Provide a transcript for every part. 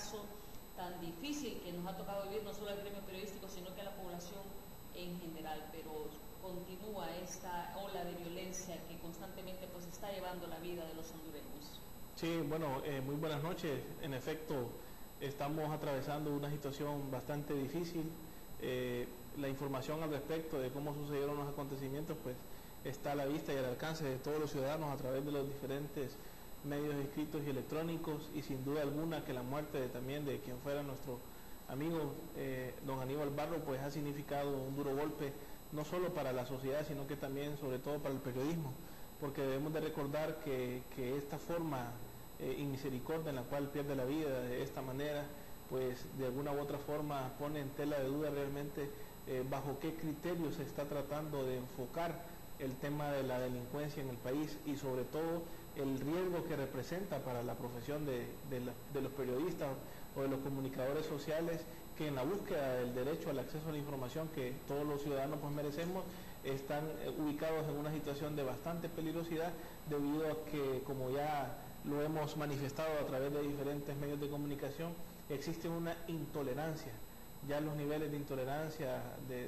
caso tan difícil que nos ha tocado vivir no solo al gremio periodístico, sino que a la población en general, pero continúa esta ola de violencia que constantemente pues está llevando la vida de los hondureños. Sí, bueno, muy buenas noches. En efecto, estamos atravesando una situación bastante difícil. La información al respecto de cómo sucedieron los acontecimientos pues está a la vista y al alcance de todos los ciudadanos a través de los diferentes medios escritos y electrónicos, y sin duda alguna que la muerte también de quien fuera nuestro amigo don Aníbal Barro pues ha significado un duro golpe no solo para la sociedad, sino que también sobre todo para el periodismo, porque debemos de recordar que esta forma inmisericordia en la cual pierde la vida de esta manera pues de alguna u otra forma pone en tela de duda realmente bajo qué criterios se está tratando de enfocar el tema de la delincuencia en el país, y sobre todo el riesgo que representa para la profesión de los periodistas o de los comunicadores sociales, que en la búsqueda del derecho al acceso a la información que todos los ciudadanos pues merecemos, están ubicados en una situación de bastante peligrosidad, debido a que, como ya lo hemos manifestado a través de diferentes medios de comunicación, existe una intolerancia. Ya los niveles de intolerancia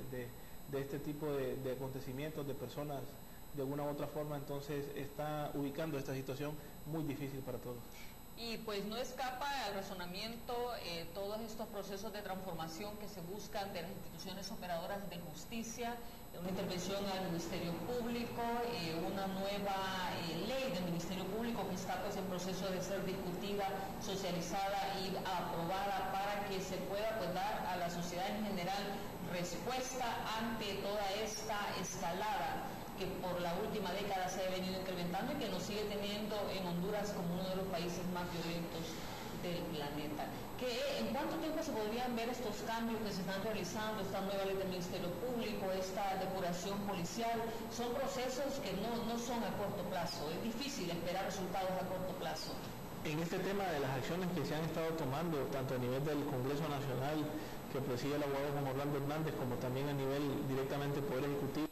de este tipo de acontecimientos, de personas de alguna u otra forma, entonces está ubicando esta situación muy difícil para todos. Y pues no escapa al razonamiento todos estos procesos de transformación que se buscan de las instituciones operadoras de justicia, una intervención al Ministerio Público, una nueva ley del Ministerio Público que está pues en proceso de ser discutida, socializada y aprobada para que se pueda pues dar a la sociedad en general respuesta ante toda esta escalada que por la última década se ha venido incrementando y que nos sigue teniendo en Honduras como uno de los países más violentos del planeta. ¿En cuánto tiempo se podrían ver estos cambios que se están realizando, esta nueva ley del Ministerio Público, esta depuración policial? Son procesos que no son a corto plazo, es difícil esperar resultados a corto plazo. En este tema de las acciones que se han estado tomando, tanto a nivel del Congreso Nacional, que preside el abogado Juan Orlando Hernández, como también a nivel directamente del Poder Ejecutivo,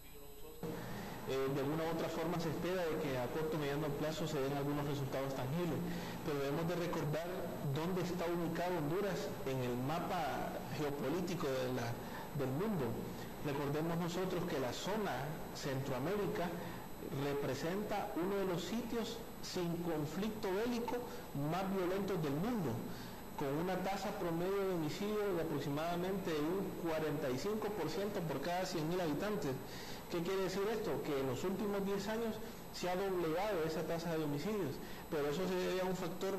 de alguna u otra forma se espera de que a corto y mediano plazo se den algunos resultados tangibles, pero debemos de recordar dónde está ubicado Honduras en el mapa geopolítico del mundo. Recordemos nosotros que la zona Centroamérica representa uno de los sitios sin conflicto bélico más violentos del mundo, con una tasa promedio de homicidio de aproximadamente un 45% por cada 100.000 habitantes. ¿Qué quiere decir esto? Que en los últimos 10 años se ha doblegado esa tasa de homicidios, pero eso se debe a un factor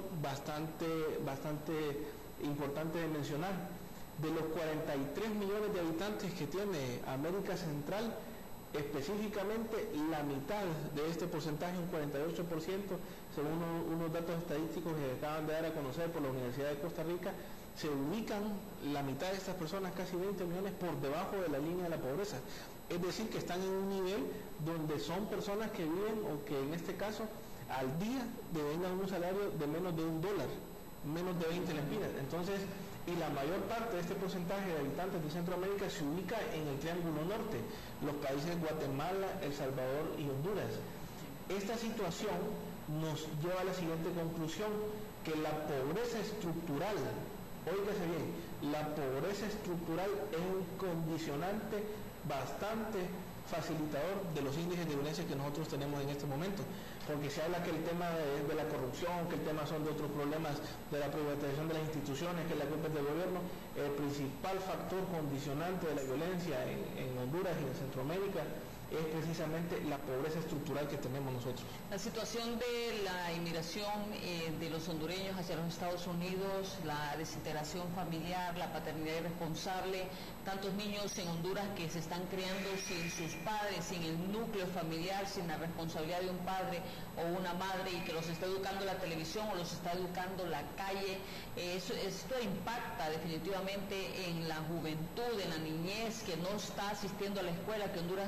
bastante importante de mencionar. De los 43 millones de habitantes que tiene América Central, específicamente la mitad de este porcentaje, un 48%, según unos datos estadísticos que acaban de dar a conocer por la Universidad de Costa Rica, se ubican la mitad de estas personas, casi 20 millones, por debajo de la línea de la pobreza. Es decir, que están en un nivel donde son personas que viven, o que en este caso al día devengan un salario de menos de $1, menos de 20 lempiras. Entonces, y la mayor parte de este porcentaje de habitantes de Centroamérica se ubica en el Triángulo Norte, los países Guatemala, El Salvador y Honduras. Esta situación nos lleva a la siguiente conclusión, que la pobreza estructural, óigase bien, la pobreza estructural es un condicionante bastante facilitador de los índices de violencia que nosotros tenemos en este momento, porque se habla que el tema es de la corrupción, que el tema son de otros problemas de la privatización de las instituciones, que la culpa es del gobierno. El principal factor condicionante de la violencia en Honduras y en Centroamérica es precisamente la pobreza estructural que tenemos nosotros. La situación de la inmigración de los hondureños hacia los Estados Unidos, la desintegración familiar, la paternidad irresponsable, tantos niños en Honduras que se están criando sin sus padres, sin el núcleo familiar, sin la responsabilidad de un padre o una madre, y que los está educando la televisión o los está educando la calle. Esto impacta definitivamente en la juventud, en la niñez que no está asistiendo a la escuela, que Honduras todavía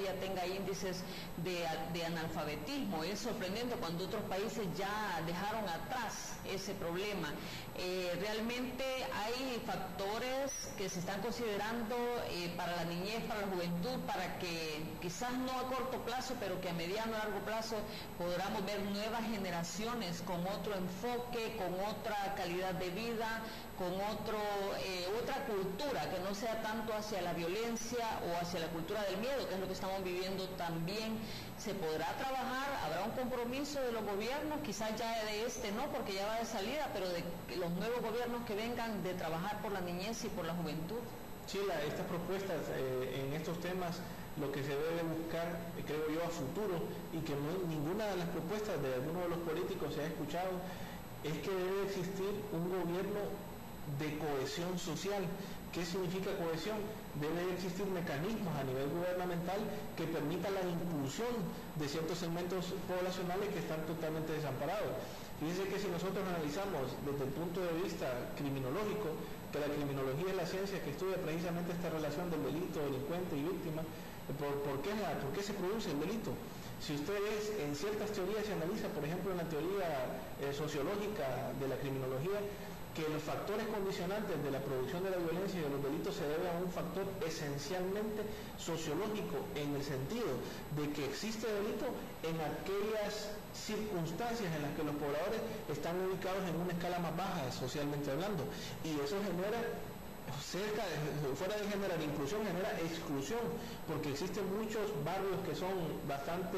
todavía tenga índices de analfabetismo. Es sorprendente cuando otros países ya dejaron atrás ese problema. Realmente hay factores que se están considerando para la niñez, para la juventud, para que quizás no a corto plazo, pero que a mediano y largo plazo podamos ver nuevas generaciones con otro enfoque, con otra calidad de vida, con otra cultura, que no sea tanto hacia la violencia o hacia la cultura del miedo, que es lo que estamos viviendo también. Se podrá trabajar, habrá un compromiso de los gobiernos, quizás ya de este no, porque ya va de salida, pero de los nuevos gobiernos que vengan, de trabajar por la niñez y por la juventud. Sí, estas propuestas en estos temas, lo que se debe buscar, creo yo, a futuro, y que ninguna de las propuestas de alguno de los políticos se ha escuchado, es que debe existir un gobierno de cohesión social. ¿Qué significa cohesión? Debe existir mecanismos a nivel gubernamental que permitan la inclusión de ciertos segmentos poblacionales que están totalmente desamparados. Fíjense que si nosotros analizamos desde el punto de vista criminológico, que la criminología es la ciencia que estudia precisamente esta relación del delito, delincuente y víctima, ¿por qué se produce el delito? Si ustedes en ciertas teorías se analiza, por ejemplo en la teoría sociológica de la criminología, que los factores condicionantes de la producción de la violencia y de los delitos se deben a un factor esencialmente sociológico, en el sentido de que existe delito en aquellas circunstancias en las que los pobladores están ubicados en una escala más baja socialmente hablando, y eso genera, fuera de generar inclusión, genera exclusión, porque existen muchos barrios que son bastante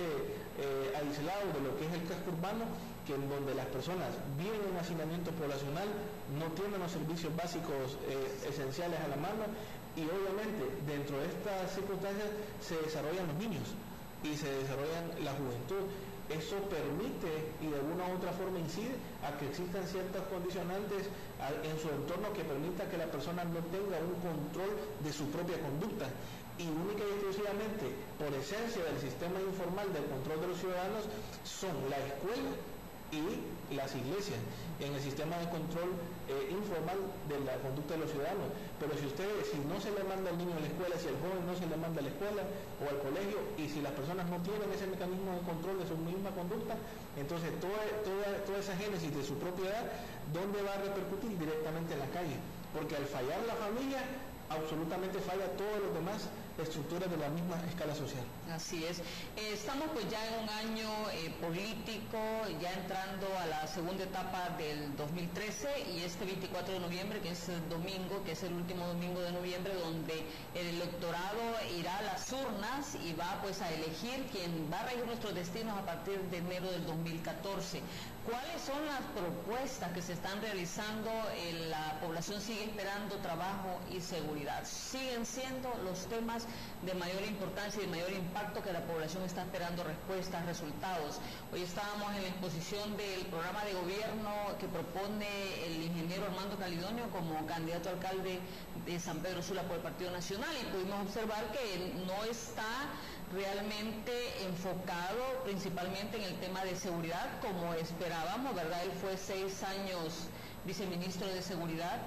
aislados de lo que es el casco urbano, que en donde las personas viven en hacinamiento poblacional, no tienen los servicios básicos esenciales a la mano, y obviamente dentro de estas circunstancias se desarrollan los niños y se desarrollan la juventud. Eso permite y de alguna u otra forma incide a que existan ciertas condicionantes en su entorno que permita que la persona no tenga un control de su propia conducta. Y única y exclusivamente, por esencia del sistema informal del control de los ciudadanos, son la escuela y las iglesias en el sistema de control informal de la conducta de los ciudadanos. Pero si no se le manda al niño a la escuela, si el joven no se le manda a la escuela o al colegio, y si las personas no tienen ese mecanismo de control de su misma conducta, entonces toda esa génesis de su propiedad, ¿dónde va a repercutir? Directamente en la calle, porque al fallar la familia, absolutamente falla todos los demás estructuras de la misma escala social. Así es. Estamos pues ya en un año político, ya entrando a la segunda etapa del 2013, y este 24 de noviembre, que es el domingo, que es el último domingo de noviembre, donde el electorado irá a las urnas y va pues a elegir quién va a regir nuestros destinos a partir de enero del 2014. ¿Cuáles son las propuestas que se están realizando? La población sigue esperando trabajo y seguridad. Siguen siendo los temas de mayor importancia y de mayor impacto, que la población está esperando respuestas, resultados. Hoy estábamos en la exposición del programa de gobierno que propone el ingeniero Armando Calidonio como candidato a alcalde de San Pedro Sula por el Partido Nacional, y pudimos observar que no está realmente enfocado principalmente en el tema de seguridad como esperábamos, ¿verdad? Él fue 6 años viceministro de Seguridad,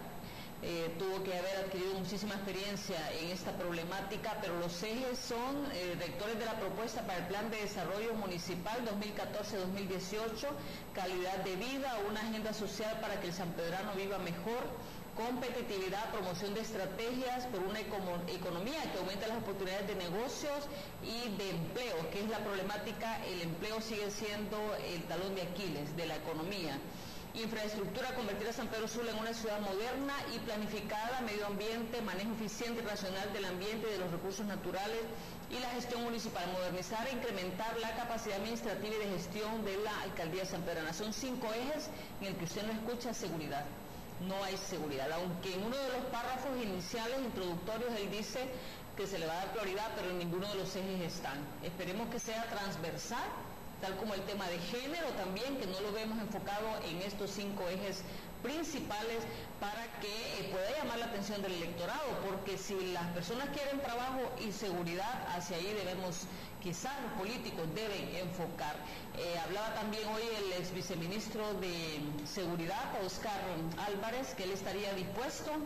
tuvo que haber adquirido muchísima experiencia en esta problemática, pero los ejes son rectores de la propuesta para el Plan de Desarrollo Municipal 2014-2018, calidad de vida, una agenda social para que el sanpedrano viva mejor, competitividad, promoción de estrategias por una economía que aumente las oportunidades de negocios y de empleo, que es la problemática. El empleo sigue siendo el talón de Aquiles de la economía. Infraestructura, convertir a San Pedro Sula en una ciudad moderna y planificada, medio ambiente, manejo eficiente y racional del ambiente y de los recursos naturales y la gestión municipal, modernizar e incrementar la capacidad administrativa y de gestión de la alcaldía sanpedrana. Son 5 ejes en el que usted no escucha seguridad. No hay seguridad, aunque en uno de los párrafos iniciales, introductorios, él dice que se le va a dar prioridad, pero en ninguno de los ejes están. Esperemos que sea transversal, tal como el tema de género también, que no lo vemos enfocado en estos 5 ejes principales, para que pueda llamar la atención del electorado, porque si las personas quieren trabajo y seguridad, hacia ahí debemos, quizás los políticos deben enfocar. Hablaba también hoy el ex viceministro de Seguridad, Oscar Álvarez, que él estaría dispuesto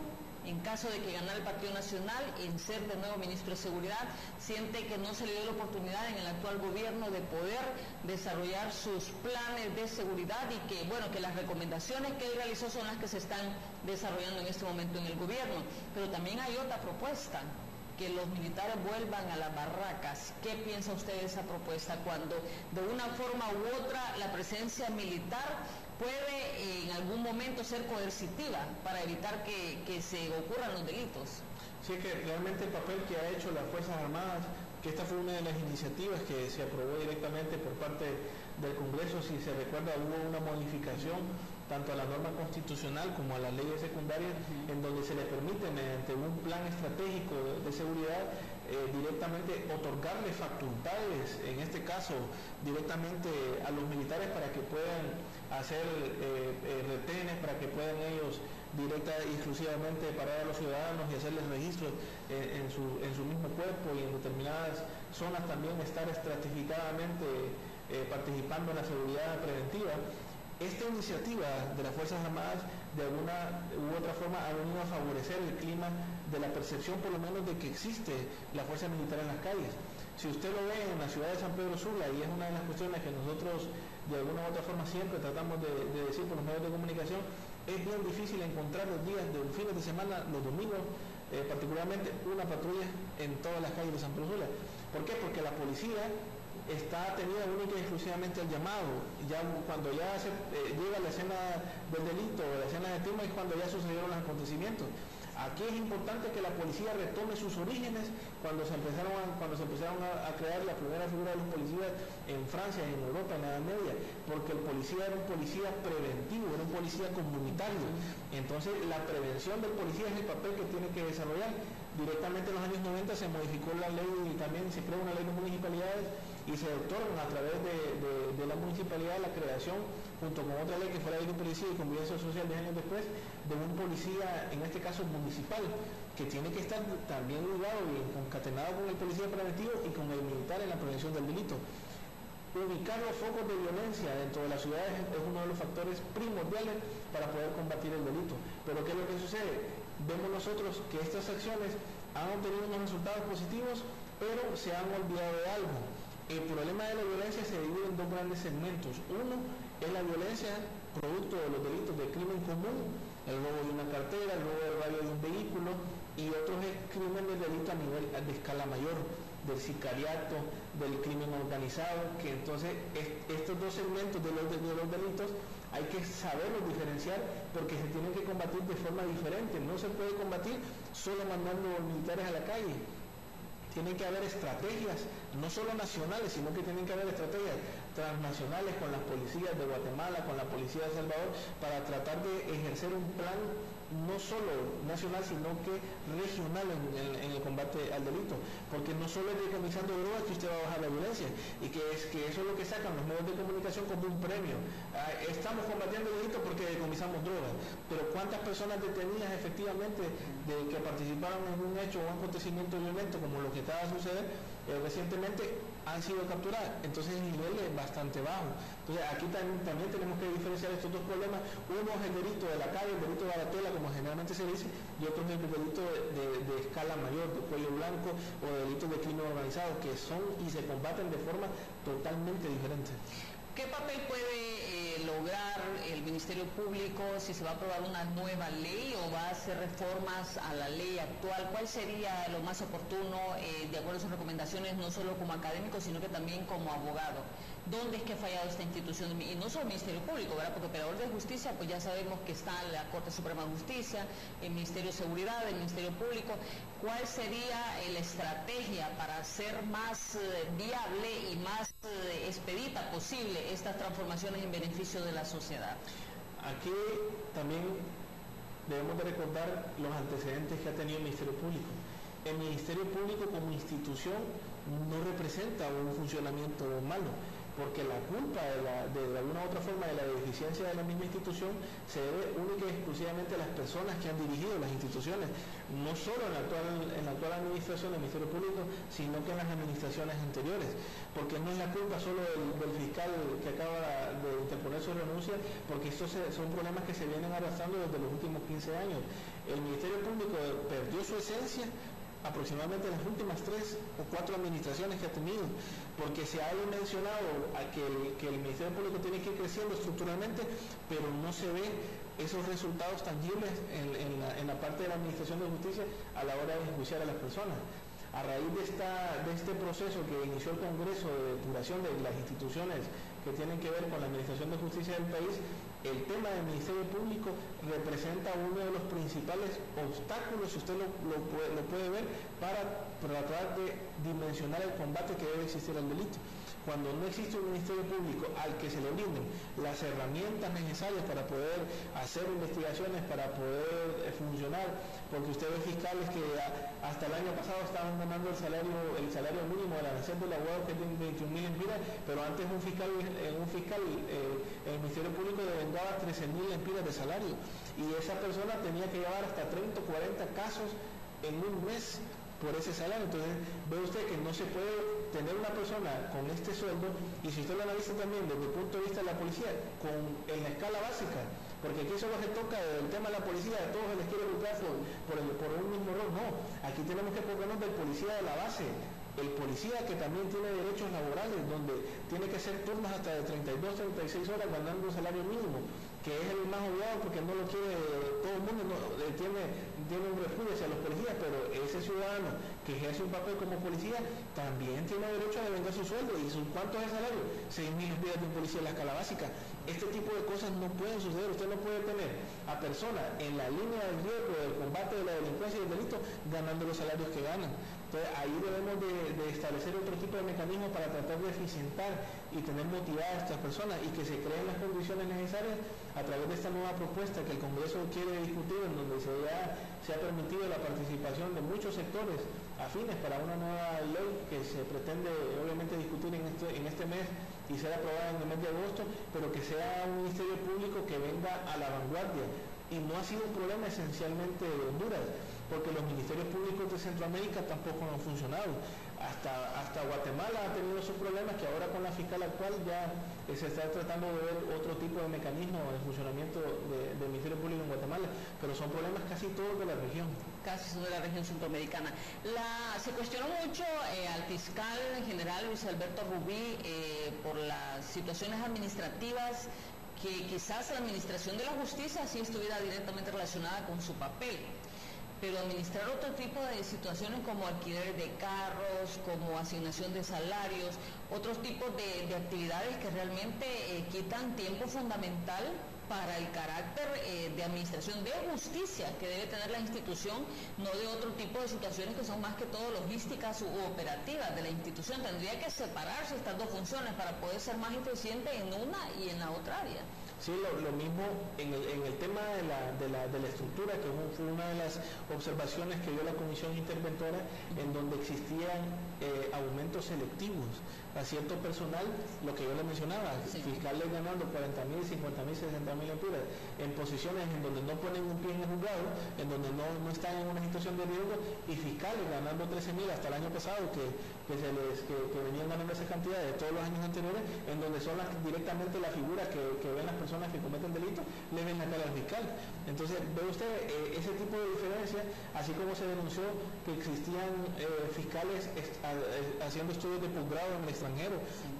en caso de que ganara el Partido Nacional, en ser de nuevo ministro de Seguridad, siente que no se le dio la oportunidad en el actual gobierno de poder desarrollar sus planes de seguridad y que, bueno, que las recomendaciones que él realizó son las que se están desarrollando en este momento en el gobierno. Pero también hay otra propuesta, que los militares vuelvan a las barracas. ¿Qué piensa usted de esa propuesta cuando de una forma u otra la presencia militar puede en algún momento ser coercitiva para evitar que se ocurran los delitos? Sí, que realmente el papel que ha hecho las Fuerzas Armadas, que esta fue una de las iniciativas que se aprobó directamente por parte del Congreso, si se recuerda hubo una modificación tanto a la norma constitucional como a las leyes secundarias, en donde se le permite mediante un plan estratégico de seguridad directamente otorgarle facultades, en este caso directamente a los militares para que puedan hacer retenes, para que puedan ellos directa y exclusivamente parar a los ciudadanos y hacerles registros en su mismo cuerpo y en determinadas zonas también estar estratificadamente participando en la seguridad preventiva. Esta iniciativa de las Fuerzas Armadas de alguna u otra forma ha venido a favorecer el clima de la percepción por lo menos de que existe la fuerza militar en las calles. Si usted lo ve en la ciudad de San Pedro Sula, y es una de las cuestiones que nosotros de alguna u otra forma siempre tratamos de decir por los medios de comunicación, es bien difícil encontrar los días de los fines de semana, los domingos, particularmente una patrulla en todas las calles de San Pedro Sula. ¿Por qué? Porque la policía está atenida única y exclusivamente al llamado. Ya cuando ya llega la escena del delito o la escena de tema es cuando ya sucedieron los acontecimientos. Aquí es importante que la policía retome sus orígenes cuando se empezaron a crear la primera figura de los policías en Francia, en Europa, en la Edad Media, porque el policía era un policía preventivo, era un policía comunitario. Entonces la prevención del policía es el papel que tiene que desarrollar. Directamente en los años 90 se modificó la ley y también se creó una ley de municipalidades y se otorgan a través de la municipalidad la creación, junto con otra ley que fue la ley de policía y convivencia social 10 años después, de un policía, en este caso municipal, que tiene que estar también ligado y concatenado con el policía preventivo y con el militar en la prevención del delito. Ubicar los focos de violencia dentro de las ciudades es uno de los factores primordiales para poder combatir el delito. Pero ¿qué es lo que sucede? Vemos nosotros que estas acciones han obtenido unos resultados positivos, pero se han olvidado de algo. El problema de la violencia se divide en dos grandes segmentos. Uno es la violencia producto de los delitos de crimen común, el robo de una cartera, el robo del radio de un vehículo, y otro es crimen de delito a nivel de escala mayor, del sicariato, del crimen organizado, que entonces estos dos segmentos de los delitos hay que saberlos diferenciar porque se tienen que combatir de forma diferente. No se puede combatir solo mandando militares a la calle. Tienen que haber estrategias, no solo nacionales, sino que tienen que haber estrategias transnacionales con las policías de Guatemala, con la policía de El Salvador, para tratar de ejercer un plan no solo nacional, sino que regional en el combate al delito. Porque no solo es decomisando drogas que usted va a bajar la violencia, y que eso es lo que sacan los medios de comunicación como un premio. Estamos combatiendo el delito porque decomisamos drogas, pero ¿cuántas personas detenidas efectivamente que participaron en un hecho o un acontecimiento violento como lo que acaba de suceder recientemente han sido capturadas? Entonces el nivel es bastante bajo. Entonces aquí también tenemos que diferenciar estos dos problemas. Uno es el delito de la calle, el delito de bagatela, como generalmente se dice, y otro es el delito de escala mayor, de cuello blanco, o de delitos de crimen organizado, que son y se combaten de forma totalmente diferente. ¿Qué papel puede lograr el Ministerio Público si se va a aprobar una nueva ley o va a hacer reformas a la ley actual? ¿Cuál sería lo más oportuno, de acuerdo a sus recomendaciones, no solo como académico, sino que también como abogado? ¿Dónde es que ha fallado esta institución? Y no solo el Ministerio Público, ¿verdad? Porque operador de justicia, pues ya sabemos que está la Corte Suprema de Justicia, el Ministerio de Seguridad, el Ministerio Público. ¿Cuál sería la estrategia para hacer más viable y más expedita posible estas transformaciones en beneficio de la sociedad? Aquí también debemos de recordar los antecedentes que ha tenido el Ministerio Público. El Ministerio Público como institución no representa un funcionamiento malo. porque la culpa de alguna u otra forma de la deficiencia de la misma institución se debe única y exclusivamente a las personas que han dirigido las instituciones, no solo en la actual administración del Ministerio Público, sino que en las administraciones anteriores, porque no es la culpa solo del fiscal que acaba de interponer su renuncia, porque estos son problemas que se vienen arrastrando desde los últimos 15 años. El Ministerio Público perdió su esencia aproximadamente en las últimas 3 o 4 administraciones que ha tenido, porque se ha mencionado que el Ministerio Público tiene que ir creciendo estructuralmente, pero no se ve esos resultados tangibles en la parte de la Administración de Justicia a la hora de enjuiciar a las personas. A raíz de este proceso que inició el Congreso de depuración de las instituciones que tienen que ver con la Administración de Justicia del país, el tema del Ministerio Público representa uno de los principales obstáculos, si usted lo puede ver, para tratar de dimensionar el combate que debe existir al delito. Cuando no existe un Ministerio Público al que se le brinden las herramientas necesarias para poder hacer investigaciones, para poder funcionar, porque usted ve fiscales que hasta el año pasado estaban ganando el salario mínimo de la nación del abogado, que es de 21.000 lempiras, pero antes el Ministerio Público devengaba 13.000 lempiras de salario, y esa persona tenía que llevar hasta 30 o 40 casos en un mes por ese salario. Entonces ve usted que no se puede tener una persona con este sueldo, y si usted lo analiza también desde el punto de vista de la policía, en la escala básica, porque aquí solo se toca el tema de la policía, a todos se les quiere buscar por un mismo rol. No, aquí tenemos que ponernos del policía de la base, el policía que también tiene derechos laborales, donde tiene que hacer turnos hasta de 32, 36 horas ganando un salario mínimo, que es el más obviado porque no lo quiere todo el mundo, tiene un repudio hacia los policías, pero ese ciudadano que ejerce un papel como policía también tiene derecho a devengar su sueldo. ¿Y cuánto es el salario? 6.000 lempiras de un policía en la escala básica. Este tipo de cosas no pueden suceder. Usted no puede tener a personas en la línea del riesgo del combate de la delincuencia y el delito ganando los salarios que ganan. Entonces ahí debemos de establecer otro tipo de mecanismos para tratar de eficientar y tener motivadas a estas personas, y que se creen las condiciones necesarias a través de esta nueva propuesta que el Congreso quiere discutir, en donde se ha permitido la participación de muchos sectores afines para una nueva ley que se pretende obviamente discutir en este mes y ser aprobada en el mes de agosto, pero que sea un Ministerio Público que venga a la vanguardia. Y no ha sido un problema esencialmente de Honduras, porque los ministerios públicos de Centroamérica tampoco han funcionado. Hasta Guatemala ha tenido esos problemas, que ahora con la fiscal actual ya se está tratando de ver otro tipo de mecanismo de funcionamiento del Ministerio Público en Guatemala, pero son problemas casi todos de la región. Casi de la región centroamericana. Se cuestionó mucho al fiscal general Luis Alberto Rubí por las situaciones administrativas, que quizás la administración de la justicia sí estuviera directamente relacionada con su papel, pero administrar otro tipo de situaciones como alquiler de carros, como asignación de salarios, otros tipos de actividades que realmente quitan tiempo fundamental para el carácter de administración de justicia que debe tener la institución, no de otro tipo de situaciones que son más que todo logísticas u operativas de la institución. Tendría que separarse estas dos funciones para poder ser más eficiente en una y en la otra área. Sí, lo mismo en el tema de la estructura, que fue una de las observaciones que dio la comisión interventora, en donde existían aumentos selectivos a cierto personal, lo que yo le mencionaba, sí. Fiscales ganando 40.000, 50.000, 60.000 lempiras en posiciones en donde no ponen un pie en el juzgado, en donde no están en una situación de riesgo, y fiscales ganando 13.000 hasta el año pasado, que venían ganando esa cantidad de todos los años anteriores, en donde son directamente las figuras que ven las personas que cometen delitos, le ven la cara al fiscal. Entonces ve usted ese tipo de diferencia, así como se denunció que existían fiscales haciendo estudios de posgrado en el extranjero,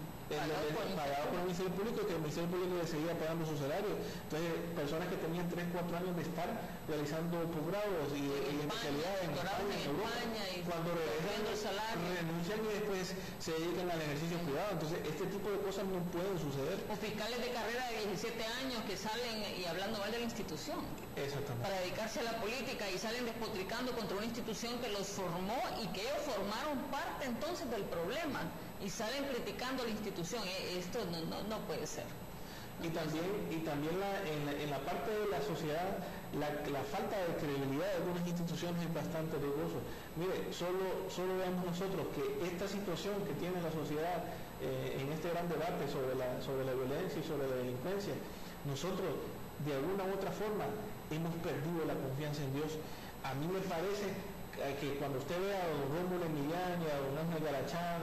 pagado por el Ministerio Público, que el Ministerio Público le seguía pagando su salario. Entonces personas que tenían 3 o 4 años de estar realizando posgrados y especialidades en España, en Europa, cuando renuncian y después se dedican al ejercicio privado. Entonces este tipo de cosas no pueden suceder. O fiscales de carrera de 17 años que salen y hablando mal de la institución. Exactamente. Para dedicarse a la política, y salen despotricando contra una institución que los formó y que ellos formaron parte entonces del problema, y salen criticando la institución. Esto no puede ser. Y también en la parte de la sociedad, la falta de credibilidad de algunas instituciones es bastante riesgoso. Mire, solo veamos nosotros que esta situación que tiene la sociedad en este gran debate sobre la violencia y sobre la delincuencia, nosotros de alguna u otra forma hemos perdido la confianza en Dios. A mí me parece que cuando usted ve a don Rómulo Emiliani, a don Ángel Garachán,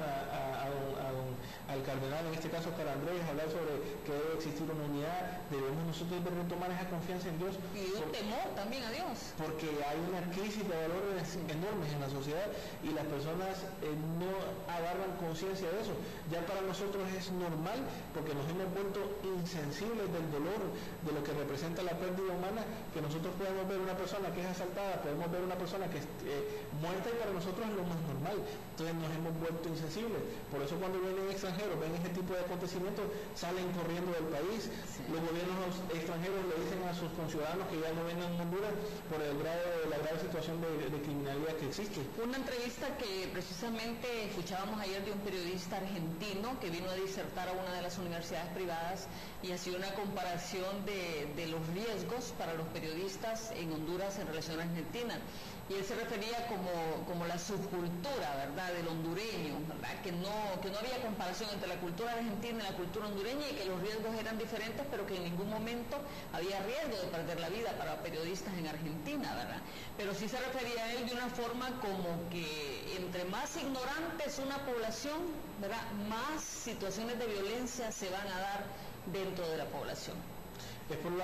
al cardenal, en este caso Calandrés, hablar sobre que debe existir una unidad, debemos nosotros retomar esa confianza en Dios. Y un temor también a Dios. Porque hay una crisis de valores enormes en la sociedad y las personas no agarran conciencia de eso. Ya para nosotros es normal porque nos hemos vuelto insensibles del dolor, de lo que representa la pérdida humana, que nosotros podemos ver una persona que es asaltada, podemos ver una persona que es muerta y para nosotros es lo más normal. Entonces nos hemos vuelto insensibles. Por eso cuando vienen extranjeros, ven este tipo de acontecimientos, salen corriendo del país. Sí. Los gobiernos extranjeros le dicen a sus conciudadanos que ya no vengan a Honduras por la grave situación de criminalidad que existe. Una entrevista que precisamente escuchábamos ayer de un periodista argentino que vino a disertar a una de las universidades privadas y hacía una comparación de los riesgos para los periodistas en Honduras en relación a Argentina. Y él se refería como la subcultura, ¿verdad?, del hondureño, ¿verdad?, que no había comparación entre la cultura argentina y la cultura hondureña y que los riesgos eran diferentes, pero que en ningún momento había riesgo de perder la vida para periodistas en Argentina, ¿verdad? Pero sí se refería a él de una forma como que entre más ignorante es una población, ¿verdad?, más situaciones de violencia se van a dar dentro de la población. Es por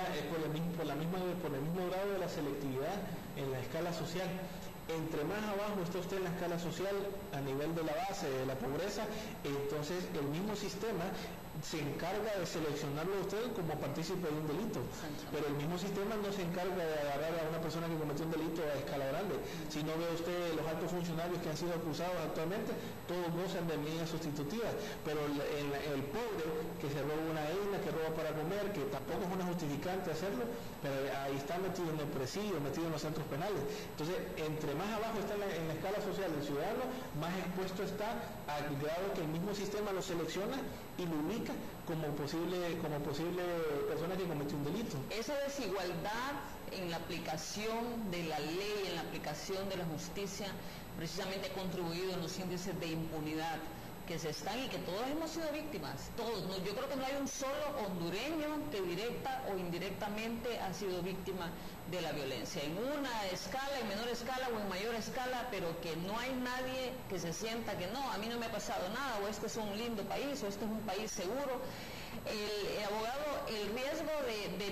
el mismo grado de la selectividad en la escala social. Entre más abajo está usted en la escala social, a nivel de la base, de la pobreza, entonces el mismo sistema se encarga de seleccionarlo a usted como partícipe de un delito, pero el mismo sistema no se encarga de agarrar a una persona que cometió un delito a escala grande. Si no ve usted los altos funcionarios que han sido acusados actualmente, todos gozan de medidas sustitutivas, pero el pobre que se roba una isla, que roba para comer, que tampoco es una justificante hacerlo, pero ahí está metido en el presidio, metido en los centros penales. Entonces, entre más abajo está en la escala social del ciudadano, más expuesto está al grado que el mismo sistema lo selecciona y lo ubica como posible persona que cometió un delito. Esa desigualdad en la aplicación de la ley, en la aplicación de la justicia, precisamente ha contribuido en los índices de impunidad que se están y que todos hemos sido víctimas, todos. No, yo creo que no hay un solo hondureño que directa o indirectamente ha sido víctima de la violencia, en una escala, en menor escala o en mayor escala, pero que no hay nadie que se sienta que no, a mí no me ha pasado nada, o este es un lindo país, o este es un país seguro. El abogado, el riesgo de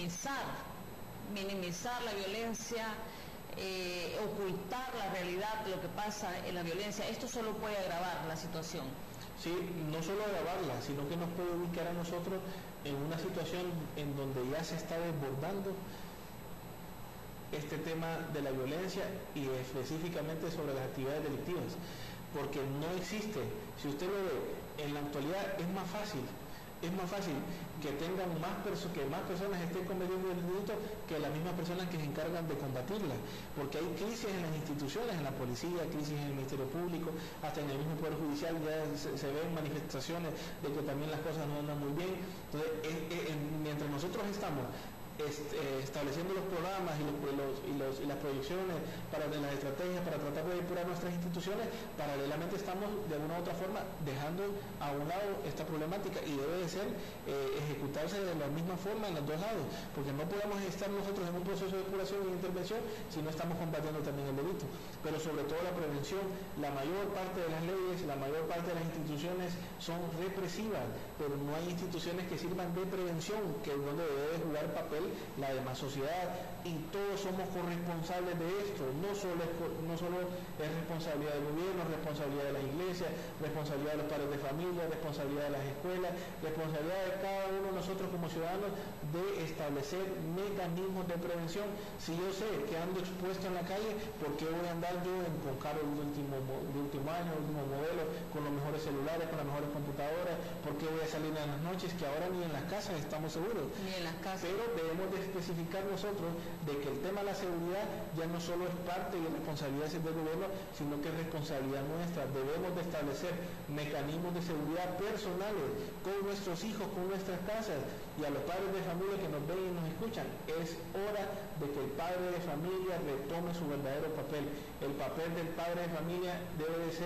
minimizar la violencia, ocultar la realidad de lo que pasa en la violencia, esto solo puede agravar la situación. Sí, no solo agravarla, sino que nos puede ubicar a nosotros en una situación en donde ya se está desbordando este tema de la violencia y específicamente sobre las actividades delictivas, porque no existe, si usted lo ve, en la actualidad es más fácil que tengan que más personas estén cometiendo el delito que las mismas personas que se encargan de combatirla, porque hay crisis en las instituciones, en la policía, crisis en el Ministerio Público, hasta en el mismo Poder Judicial ya se ven manifestaciones de que también las cosas no andan muy bien. Entonces, mientras nosotros estamos estableciendo los programas y las proyecciones de las estrategias para tratar de depurar nuestras instituciones, paralelamente estamos de alguna u otra forma dejando a un lado esta problemática y debe de ser ejecutarse de la misma forma en los dos lados, porque no podemos estar nosotros en un proceso de depuración e intervención si no estamos combatiendo también el delito. Pero sobre todo la prevención, la mayor parte de las leyes, la mayor parte de las instituciones son represivas, pero no hay instituciones que sirvan de prevención, que es donde debe jugar papel la demás sociedad, y todos somos corresponsables de esto. No solo es responsabilidad del gobierno, responsabilidad de las iglesias, responsabilidad de los padres de familia, responsabilidad de las escuelas, responsabilidad de cada uno de nosotros como ciudadanos de establecer mecanismos de prevención. Si yo sé que ando expuesto en la calle, ¿por qué voy a andar yo con carros de último año, último modelo, con los mejores celulares, con las mejores computadoras? ¿Por qué voy a salir en las noches, que ahora ni en las casas estamos seguros? Ni en las casas. Pero debemos de especificar nosotros de que el tema de la seguridad ya no solo es parte de responsabilidad del gobierno, sino que es responsabilidad nuestra. Debemos de establecer mecanismos de seguridad personales con nuestros hijos, con nuestras casas, y a los padres de familia que nos ven y nos escuchan, es hora de que el padre de familia retome su verdadero papel. El papel del padre de familia debe de ser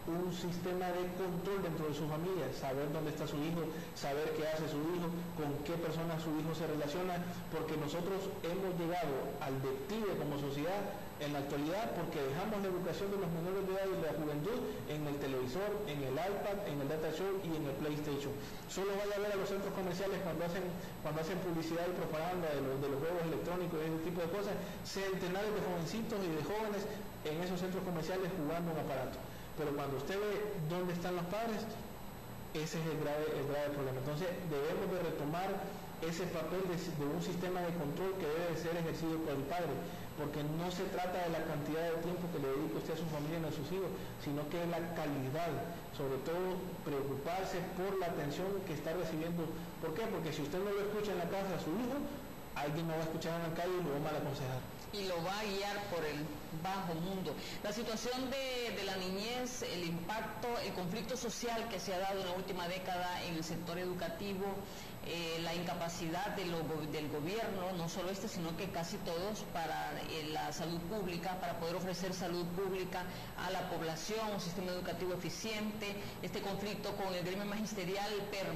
un sistema de control dentro de su familia, saber dónde está su hijo, saber qué hace su hijo, con qué persona su hijo se relaciona, porque nosotros hemos llegado al declive como sociedad en la actualidad porque dejamos la educación de los menores de edad y de la juventud en el televisor, en el iPad, en el data show y en el PlayStation. Solo vaya a ver a los centros comerciales cuando hacen publicidad y propaganda de los juegos electrónicos y ese tipo de cosas, centenares de jovencitos y de jóvenes en esos centros comerciales jugando un aparato. Pero cuando usted ve dónde están los padres, ese es el grave problema. Entonces debemos de retomar ese papel de un sistema de control que debe de ser ejercido por el padre, porque no se trata de la cantidad de tiempo que le dedique usted a su familia y a sus hijos, sino que es la calidad, sobre todo preocuparse por la atención que está recibiendo. ¿Por qué? Porque si usted no lo escucha en la casa a su hijo, alguien lo va a escuchar en la calle y lo va a mal aconsejar. Y lo va a guiar por el bajo mundo. La situación de la niñez, el impacto, el conflicto social que se ha dado en la última década en el sector educativo, la incapacidad del gobierno, no solo sino que casi todos, para la salud pública, para poder ofrecer salud pública a la población, un sistema educativo eficiente, este conflicto con el gremio magisterial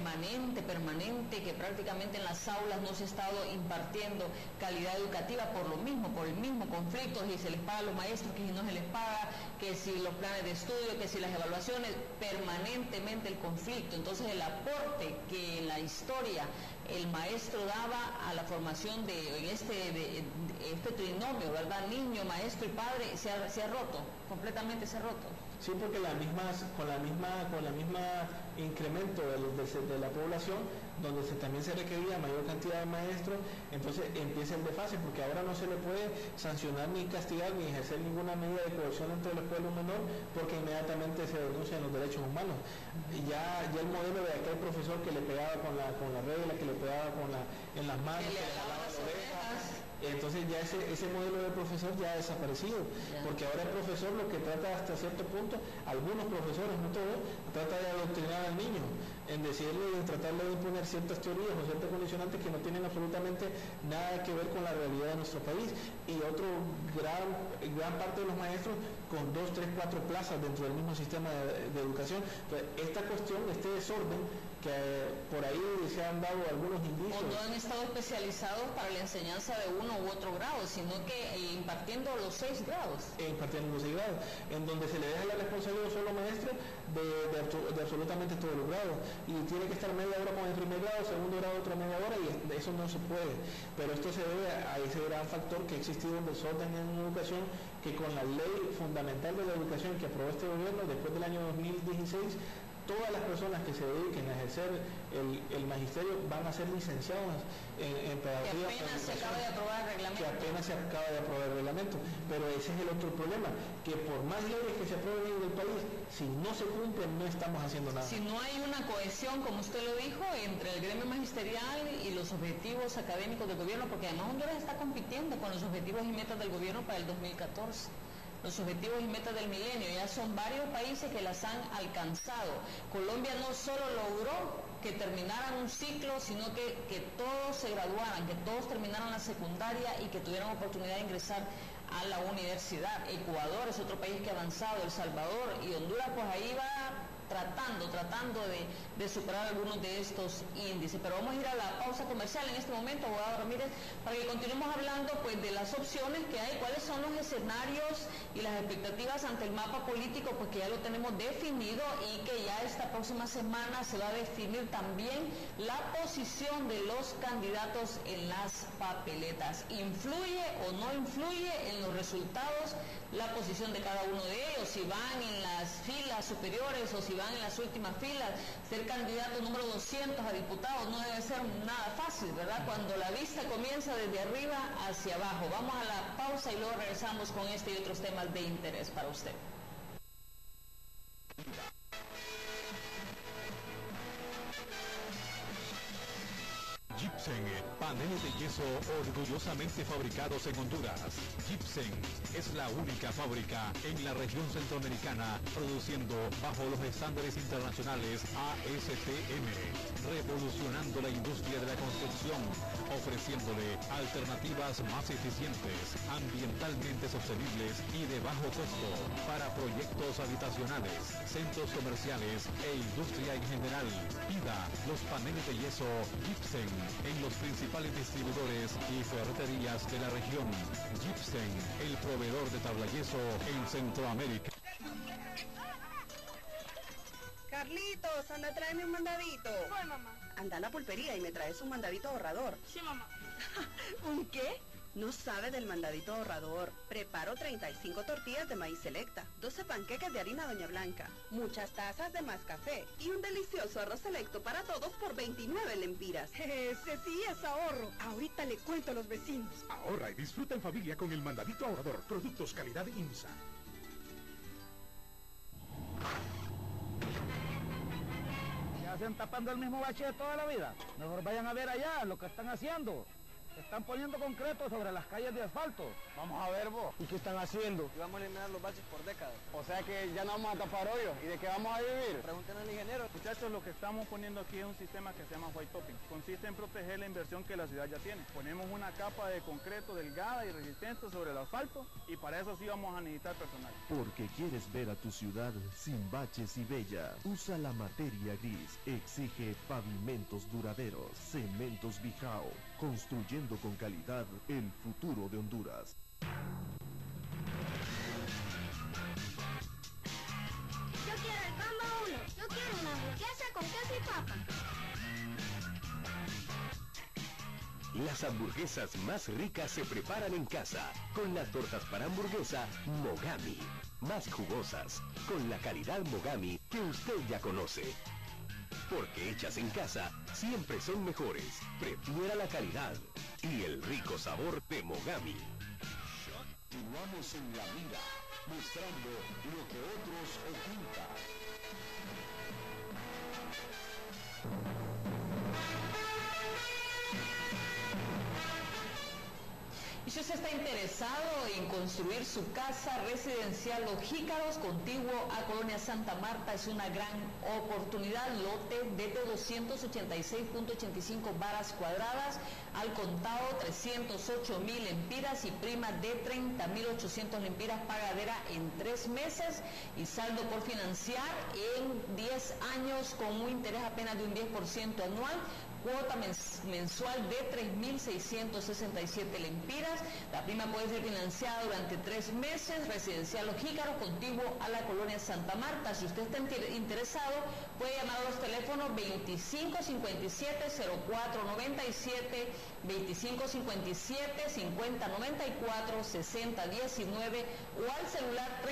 permanente, que prácticamente en las aulas no se ha estado impartiendo calidad educativa por el mismo conflicto, si se les paga a los maestros, que si no se les paga, que si los planes de estudio, que si las evaluaciones, permanentemente el conflicto. Entonces el aporte que en la historia el maestro daba a la formación de este trinomio, ¿verdad? Niño, maestro y padre, se ha roto, completamente se ha roto. Sí, porque con la misma incremento de la población, donde también se requería mayor cantidad de maestros, entonces empieza el desfase, porque ahora no se le puede sancionar ni castigar ni ejercer ninguna medida de coerción entre los pueblos menores, porque inmediatamente se denuncian los derechos humanos. Y ya el modelo de aquel profesor que le pegaba con la regla, que le pegaba en las manos, que le jalaba las orejas. Entonces ya ese modelo de profesor ya ha desaparecido, porque ahora el profesor lo que trata hasta cierto punto, algunos profesores, no todos, trata de adoctrinar al niño, en decirle y tratarle de imponer ciertas teorías o ciertos condicionantes que no tienen absolutamente nada que ver con la realidad de nuestro país. Y otro gran parte de los maestros con 2, 3, 4 plazas dentro del mismo sistema de educación. Entonces, esta cuestión, este desorden, que por ahí se han dado algunos indicios. O no han estado especializados para la enseñanza de uno u otro grado, sino que impartiendo los 6 grados. Impartiendo los 6 grados, en donde se le deja la responsabilidad a un solo maestro de absolutamente todos los grados. Y tiene que estar media hora con el primer grado, segundo grado otra media hora, y eso no se puede. Pero esto se debe a ese gran factor que ha existido un desorden en la educación, que con la ley fundamental de la educación que aprobó este gobierno después del año 2016, todas las personas que se dediquen a ejercer el magisterio van a ser licenciados en pedagogía. Que apenas se acaba de aprobar el reglamento. Que apenas se acaba de aprobar el reglamento. Pero ese es el otro problema, que por más leyes que se aprueben en el país, si no se cumplen, no estamos haciendo nada. Si no hay una cohesión, como usted lo dijo, entre el gremio magisterial y los objetivos académicos del gobierno, porque además Honduras está compitiendo con los objetivos y metas del gobierno para el 2014. Los objetivos y metas del milenio, ya son varios países que las han alcanzado. Colombia no solo logró que terminaran un ciclo, sino que todos se graduaran, que todos terminaran la secundaria y que tuvieran oportunidad de ingresar a la universidad. Ecuador es otro país que ha avanzado, El Salvador, y Honduras pues ahí va tratando de superar algunos de estos índices. Pero vamos a ir a la pausa comercial en este momento, abogado Ramírez, para que continuemos hablando pues de las opciones que hay, cuáles son los escenarios y las expectativas ante el mapa político, pues que ya lo tenemos definido y que ya esta próxima semana se va a definir también la posición de los candidatos en las papeletas. ¿Influye o no influye en los resultados la posición de cada uno de ellos? Si van en las filas superiores o si van en las últimas filas, ser candidato número 200 a diputado no debe ser nada fácil, ¿verdad? Cuando la vista comienza desde arriba hacia abajo. Vamos a la pausa y luego regresamos con este y otros temas de interés para usted. Gypsum, paneles de yeso orgullosamente fabricados en Honduras. Gypsum es la única fábrica en la región centroamericana produciendo bajo los estándares internacionales ASTM. revolucionando la industria de la construcción, ofreciéndole alternativas más eficientes, ambientalmente sostenibles y de bajo costo para proyectos habitacionales, centros comerciales e industria en general. Pida los paneles de yeso Gypsen en los principales distribuidores y ferreterías de la región. Gypsen, el proveedor de tablayeso en Centroamérica. Carlitos, anda, tráeme un mandadito. Voy, mamá. Anda a la pulpería y me traes un mandadito ahorrador. Sí, mamá. ¿Un qué? No sabe del mandadito ahorrador. Preparo 35 tortillas de maíz selecta, 12 panqueques de harina Doña Blanca, muchas tazas de más café y un delicioso arroz selecto para todos por 29 lempiras. Ese sí es ahorro. Ahorita le cuento a los vecinos. Ahorra y disfruta en familia con el mandadito ahorrador. Productos calidad IMSA. ¿Se hacen tapando el mismo bache toda la vida? Mejor vayan a ver allá lo que están haciendo. Están poniendo concreto sobre las calles de asfalto. Vamos a ver vos. ¿Y qué están haciendo? Y vamos a eliminar los baches por décadas. O sea que ya no vamos a tapar hoyos. ¿Y de qué vamos a vivir? Pregunten al ingeniero. Muchachos, lo que estamos poniendo aquí es un sistema que se llama white topping. Consiste en proteger la inversión que la ciudad ya tiene. Ponemos una capa de concreto delgada y resistente sobre el asfalto y para eso sí vamos a necesitar personal. Porque quieres ver a tu ciudad sin baches y bella. Usa la materia gris. Exige pavimentos duraderos. Cementos Bijao. Construyendo con calidad el futuro de Honduras. Yo quiero el combo 1. Yo quiero una hamburguesa con queso y papa. Las hamburguesas más ricas se preparan en casa, con las tortas para hamburguesa Mogami. Más jugosas, con la calidad Mogami que usted ya conoce. Porque hechas en casa, siempre son mejores. Prefiera la calidad y el rico sabor de Mogami. Continuamos en la mira, mostrando lo que otros ocultan. Y si usted está interesado en construir su casa residencial Los Jícaros, contiguo a Colonia Santa Marta, es una gran oportunidad. Lote desde 286.85 varas cuadradas, al contado 308.000 lempiras y prima de 30.800 lempiras, pagadera en 3 meses y saldo por financiar en 10 años con un interés apenas de un 10% anual. Cuota mensual de 3.667 lempiras. La prima puede ser financiada durante 3 meses. Residencial Los Jícaros, contiguo a la Colonia Santa Marta. Si usted está interesado, puede llamar a los teléfonos 2557-0497, 2557-5094-6019 o al celular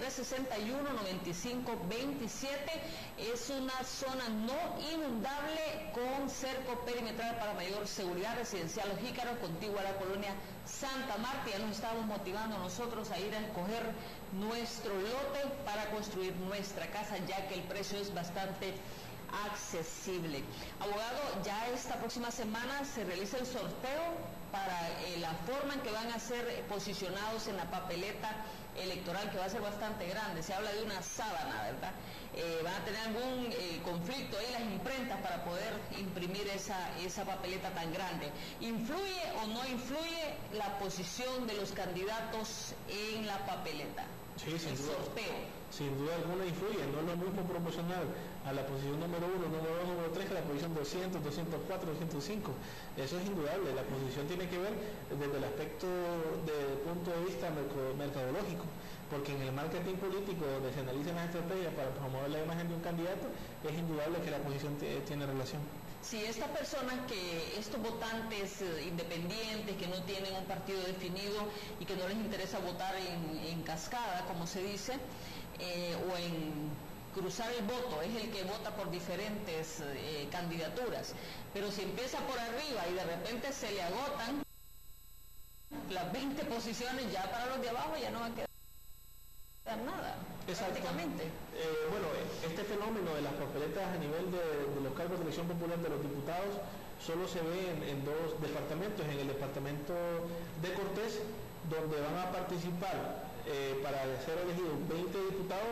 3361-9527. Es una zona no inundable con cerco perimetral para mayor seguridad. Residencial Los Jícaros, contiguo a la Colonia Santa Marta. Ya nos estamos motivando nosotros a ir a escoger nuestro lote para construir nuestra casa, ya que el precio es bastante accesible. Abogado, ya esta próxima semana se realiza el sorteo para la forma en que van a ser posicionados en la papeleta electoral, que va a ser bastante grande. Se habla de una sábana, ¿verdad? Van a tener algún conflicto ahí las imprentas para poder imprimir esa papeleta tan grande. ¿Influye o no influye la posición de los candidatos en la papeleta? Sí, sin el duda, sorteo. Sin duda alguna influye. No es lo mismo promocionar a la posición número 1, número 2, número 3 que la posición 200, 204, 205. Eso es indudable. La posición tiene que ver desde el aspecto del punto de vista mercadológico, porque en el marketing político, donde se analizan las estrategias para promover la imagen de un candidato, es indudable que la posición tiene relación. Si estas personas, estos votantes independientes que no tienen un partido definido y que no les interesa votar en cascada, como se dice, o en cruzar el voto, es el que vota por diferentes candidaturas, pero si empieza por arriba y de repente se le agotan las 20 posiciones, ya para los de abajo ya no va a quedar nada. Prácticamente. Bueno, este fenómeno de las papeletas a nivel de los cargos de elección popular de los diputados solo se ve en 2 departamentos. En el departamento de Cortés, donde van a participar para ser elegidos 20 diputados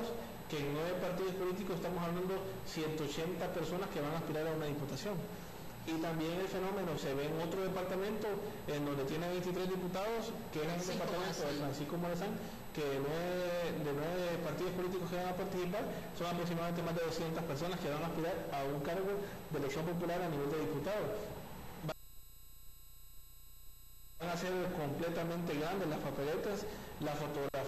que en 9 partidos políticos estamos hablando 180 personas que van a aspirar a una diputación. Y también el fenómeno se ve en otro departamento en donde tiene 23 diputados, que es el departamento de Francisco Morazán, que de 9 partidos políticos que van a participar, son aproximadamente más de 200 personas que van a aspirar a un cargo de elección popular a nivel de diputado. Van a ser completamente grandes las papeletas, la fotografía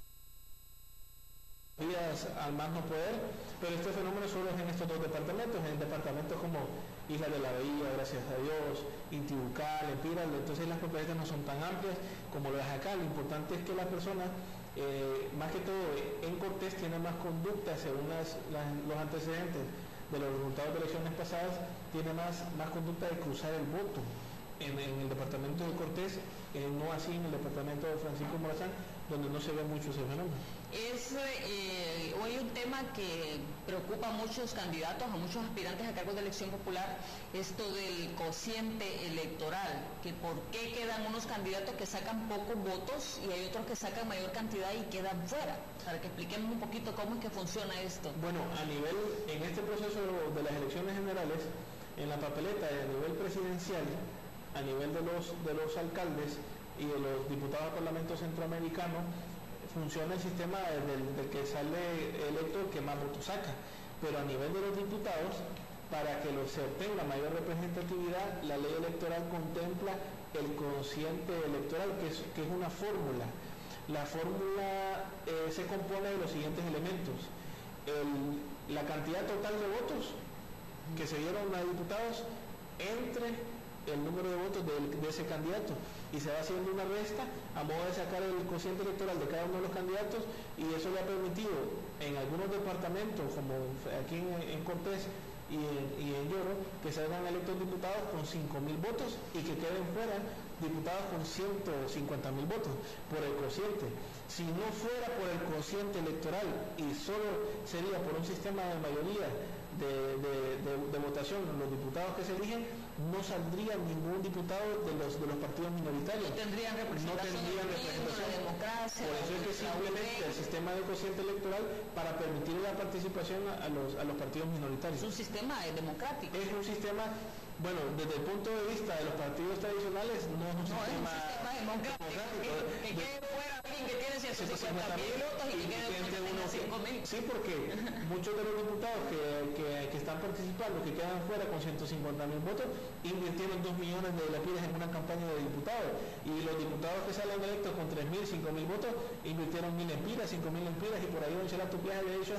al más no poder, pero este fenómeno solo es en estos 2 departamentos, en departamentos como Isla de la Bahía, gracias a Dios, Intibucal, Empiral, entonces las papeletas no son tan amplias como lo es acá. Lo importante es que la persona, más que todo en Cortés, tiene más conducta según los antecedentes de los resultados de elecciones pasadas, tiene más conducta de cruzar el voto en el departamento de Cortés, no así en el departamento de Francisco Morazán, donde no se ve mucho ese fenómeno. Es hoy un tema que preocupa a muchos candidatos, a muchos aspirantes a cargos de elección popular, esto del cociente electoral, que por qué quedan unos candidatos que sacan pocos votos y hay otros que sacan mayor cantidad y quedan fuera, para que expliquemos un poquito cómo es que funciona esto. Bueno, en este proceso de las elecciones generales, en la papeleta a nivel presidencial, a nivel de los alcaldes y de los diputados al Parlamento Centroamericano, funciona el sistema del que sale electo el que más votos saca, pero a nivel de los diputados, para que se obtenga mayor representatividad, la ley electoral contempla el cociente electoral, que es una fórmula. La fórmula se compone de los siguientes elementos: la cantidad total de votos que se dieron a diputados entre el número de votos de ese candidato, y se va haciendo una resta a modo de sacar el cociente electoral de cada uno de los candidatos, y eso le ha permitido en algunos departamentos, como aquí en Cortés y en Lloro, que salgan electos diputados con 5.000 votos y que queden fuera diputados con 150.000 votos por el cociente. Si no fuera por el cociente electoral y solo sería por un sistema de mayoría de votación los diputados que se eligen, no saldría ningún diputado de los partidos minoritarios. No tendrían representación. La democracia. Por eso es que simplemente el sistema de cociente electoral para permitir la participación a los partidos minoritarios. Es un sistema democrático. Es un sistema, bueno, desde el punto de vista de los partidos tradicionales, no es un sistema democrático. Que quede fuera alguien que tiene 150.000 votos y que quede fuera 5.000. Sí, porque muchos de los diputados que están participando, que quedan fuera con 150.000 votos, invirtieron 2 millones de lempiras en una campaña de diputados, y los diputados que salen electos con 3.000, 5.000 votos, invirtieron 1.000 lempiras, 5.000 lempiras, y por ahí don Chelato Piaja le ha dicho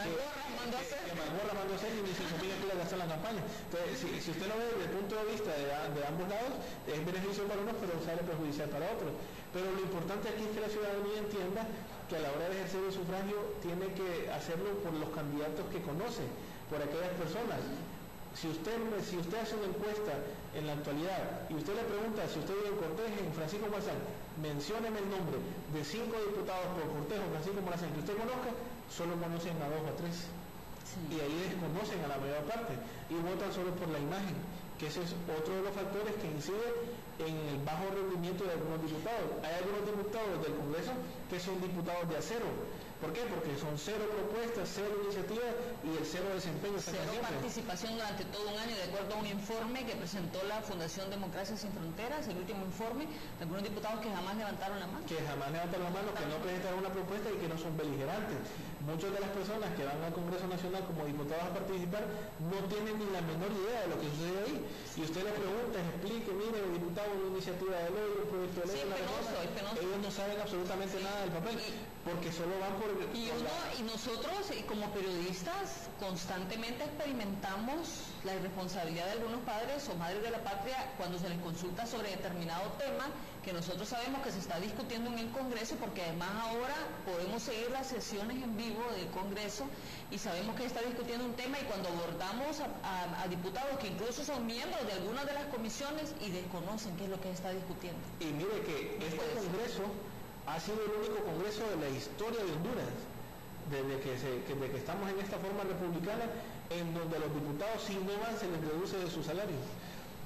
que Magorra mandó a hacer y ni 5.000 lempiras gastó en la campaña. Entonces, si usted lo ve desde el punto de vista de ambos lados, es beneficio para unos, pero sale perjudicial para otros. Pero lo importante aquí es que la ciudadanía entienda que a la hora de ejercer el sufragio tiene que hacerlo por los candidatos que conoce, por aquellas personas. Si usted hace una encuesta en la actualidad y usted le pregunta si usted vive en Cortés, en Francisco Morazán, mencióneme el nombre de 5 diputados por Cortés o Francisco Morazán que usted conozca, solo conocen a 2 o 3. Sí. Y ahí desconocen a la mayor parte y votan solo por la imagen, que ese es otro de los factores que incide en el bajo rendimiento de algunos diputados. Hay algunos diputados del Congreso que son diputados de acero. ¿Por qué? Porque son 0 propuestas, 0 iniciativas y el 0 desempeño. 0 participación durante todo un año, de acuerdo a un informe que presentó la Fundación Democracia Sin Fronteras, el último informe, de algunos diputados que jamás levantaron la mano. Que jamás levantaron la mano, que no presentaron una propuesta y que no son beligerantes. Muchas de las personas que van al Congreso Nacional como diputados a participar no tienen ni la menor idea de lo que sucede ahí. Y usted les pregunta, explique, mire, diputado, una iniciativa de ley, un proyecto de ley, una reforma, ellos no saben absolutamente nada del papel, porque solo van por... Y nosotros, como periodistas, constantemente experimentamos la irresponsabilidad de algunos padres o madres de la patria cuando se les consulta sobre determinado tema que nosotros sabemos que se está discutiendo en el Congreso, porque además ahora podemos seguir las sesiones en vivo del Congreso y sabemos que se está discutiendo un tema, y cuando abordamos a diputados que incluso son miembros de algunas de las comisiones y desconocen qué es lo que se está discutiendo. Y mire que este Congreso ha sido el único Congreso de la historia de Honduras, desde que estamos en esta forma republicana, en donde a los diputados, si no van, se les reduce de su salario.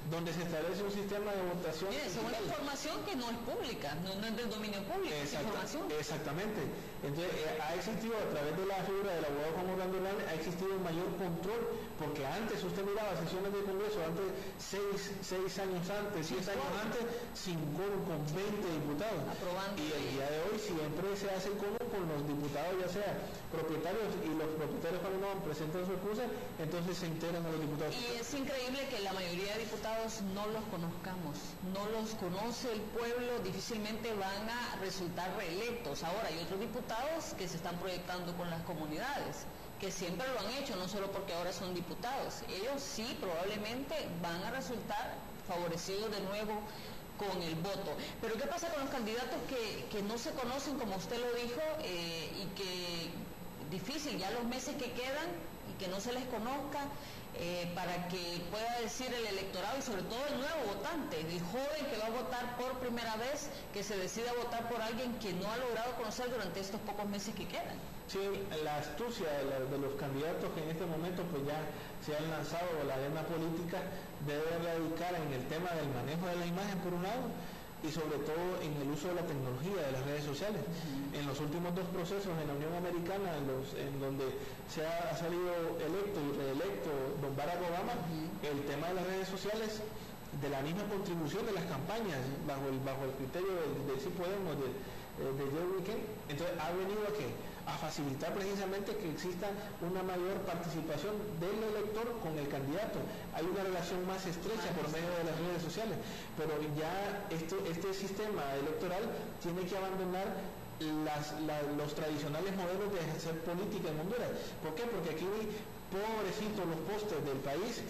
donde se establece un sistema de votación. Es una información que no es pública, no es del dominio público, es información. Exactamente. Entonces, ha existido a través de la figura del abogado Juan Orlando Hernández, ha existido un mayor control, porque antes usted miraba sesiones del Congreso, antes 6 años antes, 10 años antes, sin quórum, con 20 diputados. Aprobando. Y el día de hoy siempre se hace el quórum con los diputados, ya sea propietarios, y los propietarios cuando no presentan su excusa, entonces se integran a los diputados. Y es increíble que la mayoría de diputados no los conozcamos, no los conoce el pueblo, difícilmente van a resultar reelectos. Ahora hay otros diputados que se están proyectando con las comunidades, que siempre lo han hecho, no solo porque ahora son diputados. Ellos sí probablemente van a resultar favorecidos de nuevo con el voto. Pero ¿qué pasa con los candidatos que no se conocen, como usted lo dijo, y que difícil ya los meses que quedan y que no se les conozca? Para que pueda decir el electorado y sobre todo el nuevo votante, el joven que va a votar por primera vez, que se decida votar por alguien que no ha logrado conocer durante estos pocos meses que quedan. Sí, la astucia de los candidatos que en este momento pues ya se han lanzado a la arena política debe radicar en el tema del manejo de la imagen por un lado, y sobre todo en el uso de la tecnología de las redes sociales. En los últimos 2 procesos en la Unión Americana, en donde se ha salido electo y reelecto don Barack Obama, el tema de las redes sociales, de la misma contribución de las campañas, bajo el criterio de si podemos, de Joe Weekend, entonces ha venido a facilitar precisamente que exista una mayor participación del elector con el candidato. Hay una relación más estrecha por medio de las redes sociales, pero ya este sistema electoral tiene que abandonar los tradicionales modelos de hacer política en Honduras. ¿Por qué? Porque aquí pobrecitos los postes del país,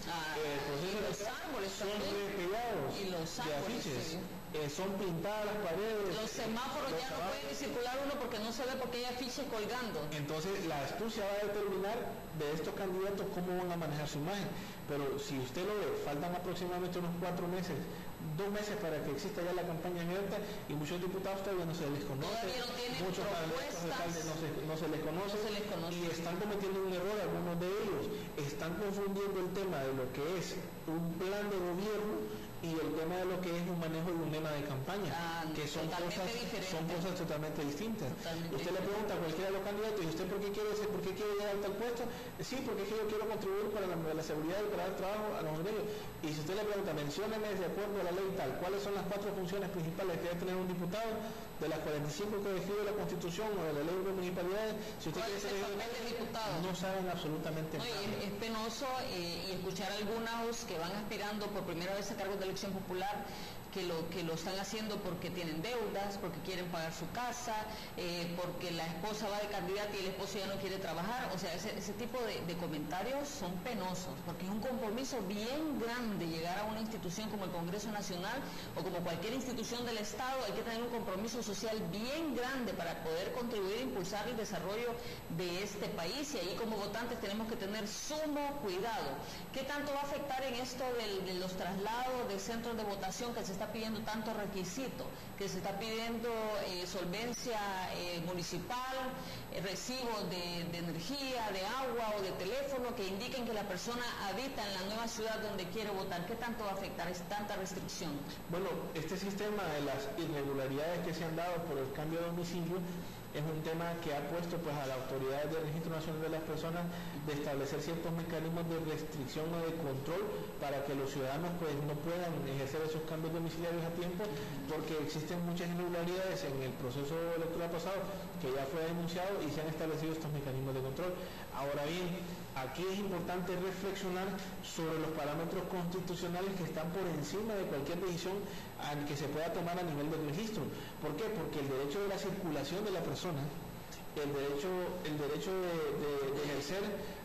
los árboles son repegados de afiches, son pintadas las paredes. Los semáforos ya no pueden circular uno porque no se ve, porque hay afiches colgando. Entonces la astucia va a determinar de estos candidatos cómo van a manejar su imagen. Pero si usted lo ve, faltan aproximadamente unos 4 meses, 2 meses para que exista ya la campaña abierta, y muchos diputados todavía no se les conoce, muchos alcaldes no se les conoce, y están cometiendo un error algunos de ellos, están confundiendo el tema de lo que es un plan de gobierno y el tema de lo que es un manejo de un lema de campaña, que son cosas totalmente distintas. Usted le pregunta a cualquiera de los candidatos, ¿y usted por qué quiere llegar a tal puesto? Sí, porque es que yo quiero contribuir para la seguridad y para dar trabajo a los hondureños. Y si usted le pregunta, mencióneme de acuerdo a la ley tal, ¿cuáles son las 4 funciones principales que debe tener un diputado de las 45 que describe la Constitución o de la ley de municipalidades? Si usted quiere ser diputado, no saben absolutamente nada. Es penoso y escuchar a algunos que van aspirando por primera vez a cargos de elección popular, que lo están haciendo porque tienen deudas, porque quieren pagar su casa, porque la esposa va de candidata y el esposo ya no quiere trabajar. O sea, ese tipo de comentarios son penosos, porque es un compromiso bien grande llegar a una institución como el Congreso Nacional o como cualquier institución del Estado. Hay que tener un compromiso social bien grande para poder contribuir a impulsar el desarrollo de este país, y ahí como votantes tenemos que tener sumo cuidado. ¿Qué tanto va a afectar en esto de los traslados de centros de votación, que se está pidiendo tanto requisito, que se está pidiendo solvencia municipal, recibos de energía, de agua o de teléfono que indiquen que la persona habita en la nueva ciudad donde quiere votar? ¿Qué tanto va a afectar tanta restricción? Bueno, este sistema de las irregularidades que se han dado por el cambio de domicilio es un tema que ha puesto pues a la autoridad del Registro Nacional de las Personas de establecer ciertos mecanismos de restricción o de control para que los ciudadanos pues no puedan ejercer esos cambios domiciliarios a tiempo, porque existen muchas irregularidades en el proceso electoral pasado que ya fue denunciado y se han establecido estos mecanismos de control. Ahora bien, aquí es importante reflexionar sobre los parámetros constitucionales que están por encima de cualquier decisión que se pueda tomar a nivel del registro. ¿Por qué? Porque el derecho de la circulación de la persona, el derecho de ejercer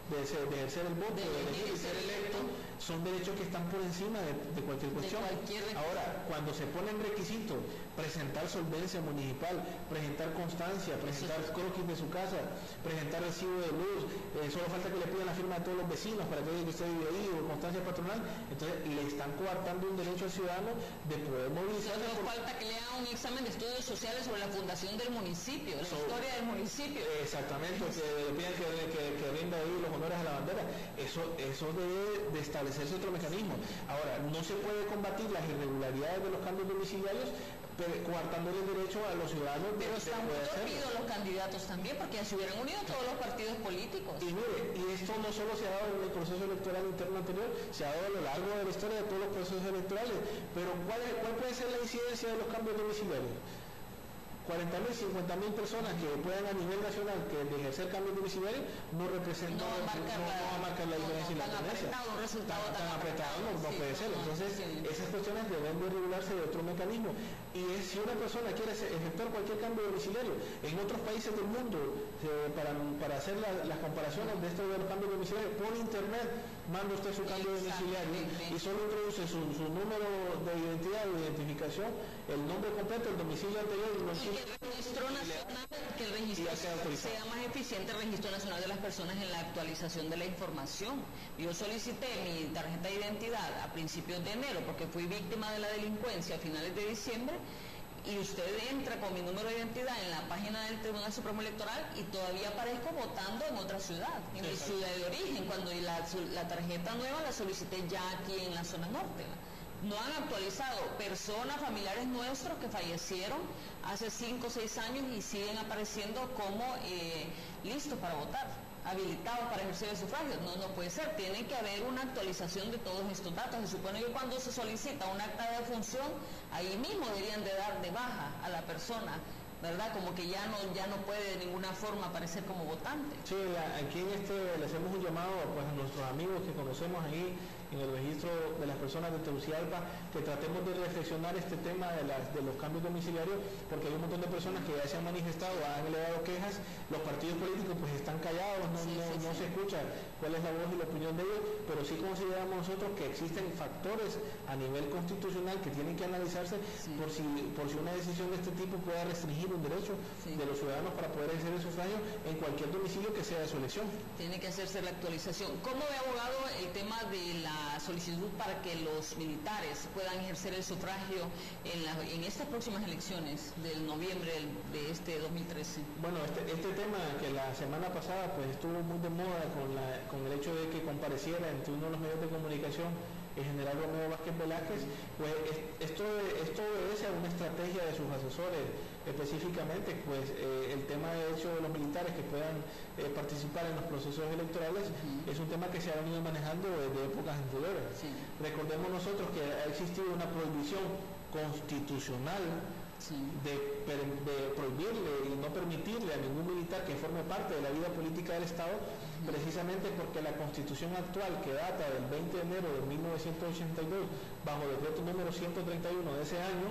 el voto, de elegir y ser electo, son derechos que están por encima de cualquier cuestión. Ahora, cuando se ponen requisitos, presentar solvencia municipal, presentar constancia, presentar croquis de su casa, presentar recibo de luz, solo falta que le pidan la firma de todos los vecinos para que digan que usted vive ahí, o constancia patronal, entonces le están coartando un derecho al ciudadano de poder movilizarse. Solo falta que le hagan un examen de estudios sociales sobre la fundación del municipio, la historia del municipio. Exactamente, que piden que rinda ahí los honores a la bandera. Eso debe de establecerse otro mecanismo. Ahora, no se puede combatir las irregularidades de los cambios domiciliarios coartándole el derecho a los ciudadanos. Pero están muy dormidos los candidatos también, porque ya se hubieran unido todos los partidos políticos. Y mire, y esto no solo se ha dado en el proceso electoral interno anterior, se ha dado a lo largo de la historia de todos los procesos electorales. Pero ¿cuál puede ser la incidencia de los cambios domiciliarios? 40.000, 50.000 personas que puedan a nivel nacional que de ejercer cambios domiciliarios no representan, no va a marcar la diferencia y la tendencia. Tan apretado no puede ser. Entonces, esas cuestiones deben de regularse de otro mecanismo. Y si una persona quiere efectuar cualquier cambio domiciliario en otros países del mundo, para hacer las comparaciones de estos cambios domiciliarios, por internet manda usted su cambio domiciliario y solo introduce su número de identidad o identificación, el nombre completo, el domicilio anterior y que el registro nacional, que el registro sea más eficiente, el registro nacional de las personas en la actualización de la información. Yo solicité mi tarjeta de identidad a principios de enero porque fui víctima de la delincuencia a finales de diciembre, y usted entra con mi número de identidad en la página del Tribunal Supremo Electoral y todavía aparezco votando en otra ciudad, en mi ciudad de origen, cuando la tarjeta nueva la solicité ya aquí en la zona norte. No han actualizado personas, familiares nuestros que fallecieron hace 5 o 6 años y siguen apareciendo como listos para votar, habilitados para ejercer el sufragio. No puede ser, tiene que haber una actualización de todos estos datos. Se supone que cuando se solicita un acta de defunción, ahí mismo deberían de dar de baja a la persona, ¿verdad? Como que ya no puede de ninguna forma aparecer como votante. Sí, aquí le hacemos un llamado pues, a nuestros amigos que conocemos ahí en el registro de las personas de Tegucigalpa, que tratemos de reflexionar este tema de los cambios domiciliarios, porque hay un montón de personas que ya se han manifestado, han elevado quejas, los partidos políticos pues están callados, no se escucha cuál es la voz y la opinión de ellos, pero sí consideramos nosotros que existen factores a nivel constitucional que tienen que analizarse por si una decisión de este tipo pueda restringir un derecho de los ciudadanos para poder ejercer el sufragio en cualquier domicilio que sea de su elección. Tiene que hacerse la actualización. ¿Cómo ve, abogado, el tema de la solicitud para que los militares puedan ejercer el sufragio en estas próximas elecciones del noviembre de este 2013? Bueno, este tema que la semana pasada pues estuvo muy de moda con el hecho de que compareciera entre uno de los medios de comunicación el general Romeo Vázquez Velázquez, pues esto obedece a una estrategia de sus asesores, específicamente pues el tema de hecho de los militares que puedan participar en los procesos electorales es un tema que se ha venido manejando desde épocas anteriores. Recordemos nosotros que ha existido una prohibición constitucional de prohibirle y no permitirle a ningún militar que forme parte de la vida política del Estado, precisamente porque la Constitución actual, que data del 20 de enero de 1982, bajo decreto número 131 de ese año,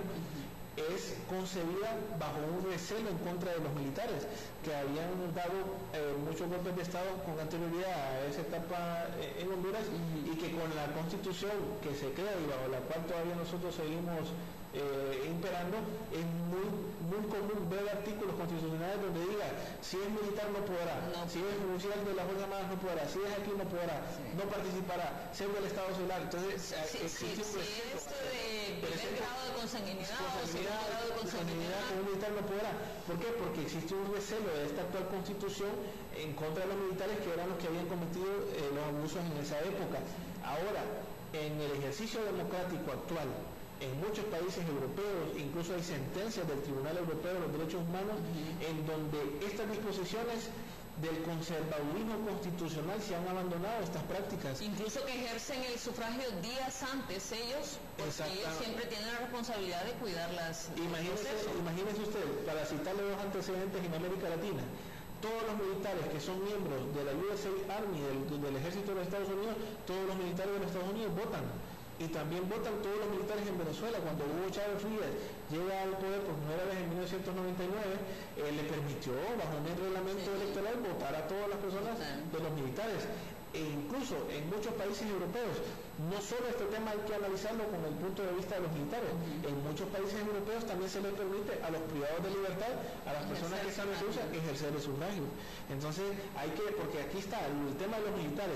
es concebida bajo un recelo en contra de los militares, que habían dado muchos golpes de Estado con anterioridad a esa etapa en Honduras, y que con la Constitución que se crea y bajo la cual todavía nosotros seguimos imperando, es muy común ver artículos constitucionales donde diga, si es militar no podrá, si es oficial de las Fuerzas Armadas no podrá, si es aquí no podrá, no participará, ser del Estado Solar. Entonces, existe un respeto. Grado de consanguinidad con un militar no podrá. ¿Por qué? Porque existe un recelo de esta actual Constitución en contra de los militares, que eran los que habían cometido los abusos en esa época. Ahora, en el ejercicio democrático actual, en muchos países europeos, incluso hay sentencias del Tribunal Europeo de los Derechos Humanos en donde estas disposiciones del conservadurismo constitucional se han abandonado estas prácticas. Incluso que ejercen el sufragio días antes ellos, porque ellos siempre tienen la responsabilidad de cuidar las... Imagínese usted, para citarle dos antecedentes en América Latina, todos los militares que son miembros de la USA Army, del ejército de los Estados Unidos, todos los militares de los Estados Unidos votan. Y también votan todos los militares en Venezuela. Cuando Hugo Chávez Frías llega al poder por primera vez en 1999, le permitió, bajo un reglamento electoral, votar a todas las personas de los militares. E incluso en muchos países europeos, no solo este tema hay que analizarlo con el punto de vista de los militares, en muchos países europeos también se les permite a los privados de libertad, a las personas que están reclusas, ejercer el sufragio. Entonces porque aquí está el tema de los militares,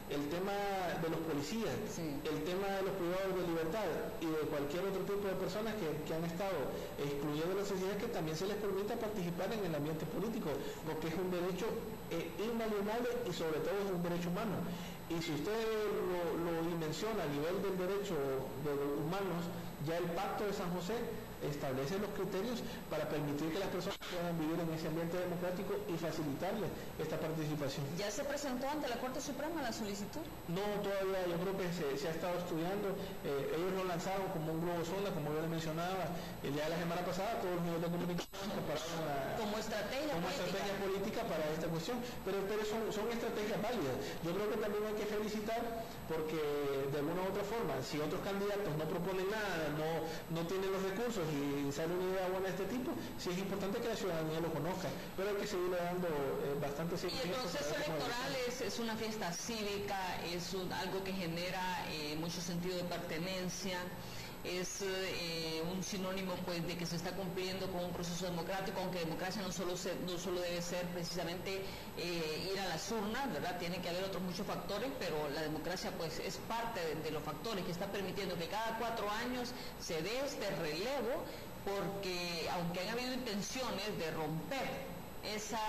el tema de los policías, el tema de los privados de libertad y de cualquier otro tipo de personas que han estado excluyendo de la sociedad, que también se les permita participar en el ambiente político, porque es un derecho inalienable y sobre todo es un derecho humano. Y si usted lo dimensiona a nivel del derecho de los humanos, ya el Pacto de San José establece los criterios para permitir que las personas puedan vivir en ese ambiente democrático y facilitarles esta participación. ¿Ya se presentó ante la Corte Suprema la solicitud? No, todavía, yo creo que se ha estado estudiando. Ellos lo lanzaron como un globo sonda, como yo les mencionaba, ya la semana pasada todos los medios de comunicación compararon como estrategia política para esta cuestión, pero son estrategias válidas. Yo creo que también hay que felicitar porque de alguna u otra forma, si otros candidatos no proponen nada, no tienen los recursos y sale una idea buena de este tipo, sí es importante que la ciudadanía lo conozca, pero hay que seguirle dando bastante seguimiento. Y el proceso electoral es una fiesta cívica, es algo que genera mucho sentido de pertenencia, es un sinónimo pues de que se está cumpliendo con un proceso democrático, aunque democracia no solo debe ser precisamente ir a las urnas, ¿verdad? Tiene que haber otros muchos factores, pero la democracia pues es parte de los factores que está permitiendo que cada 4 años se dé este relevo, porque aunque han habido intenciones de romper esa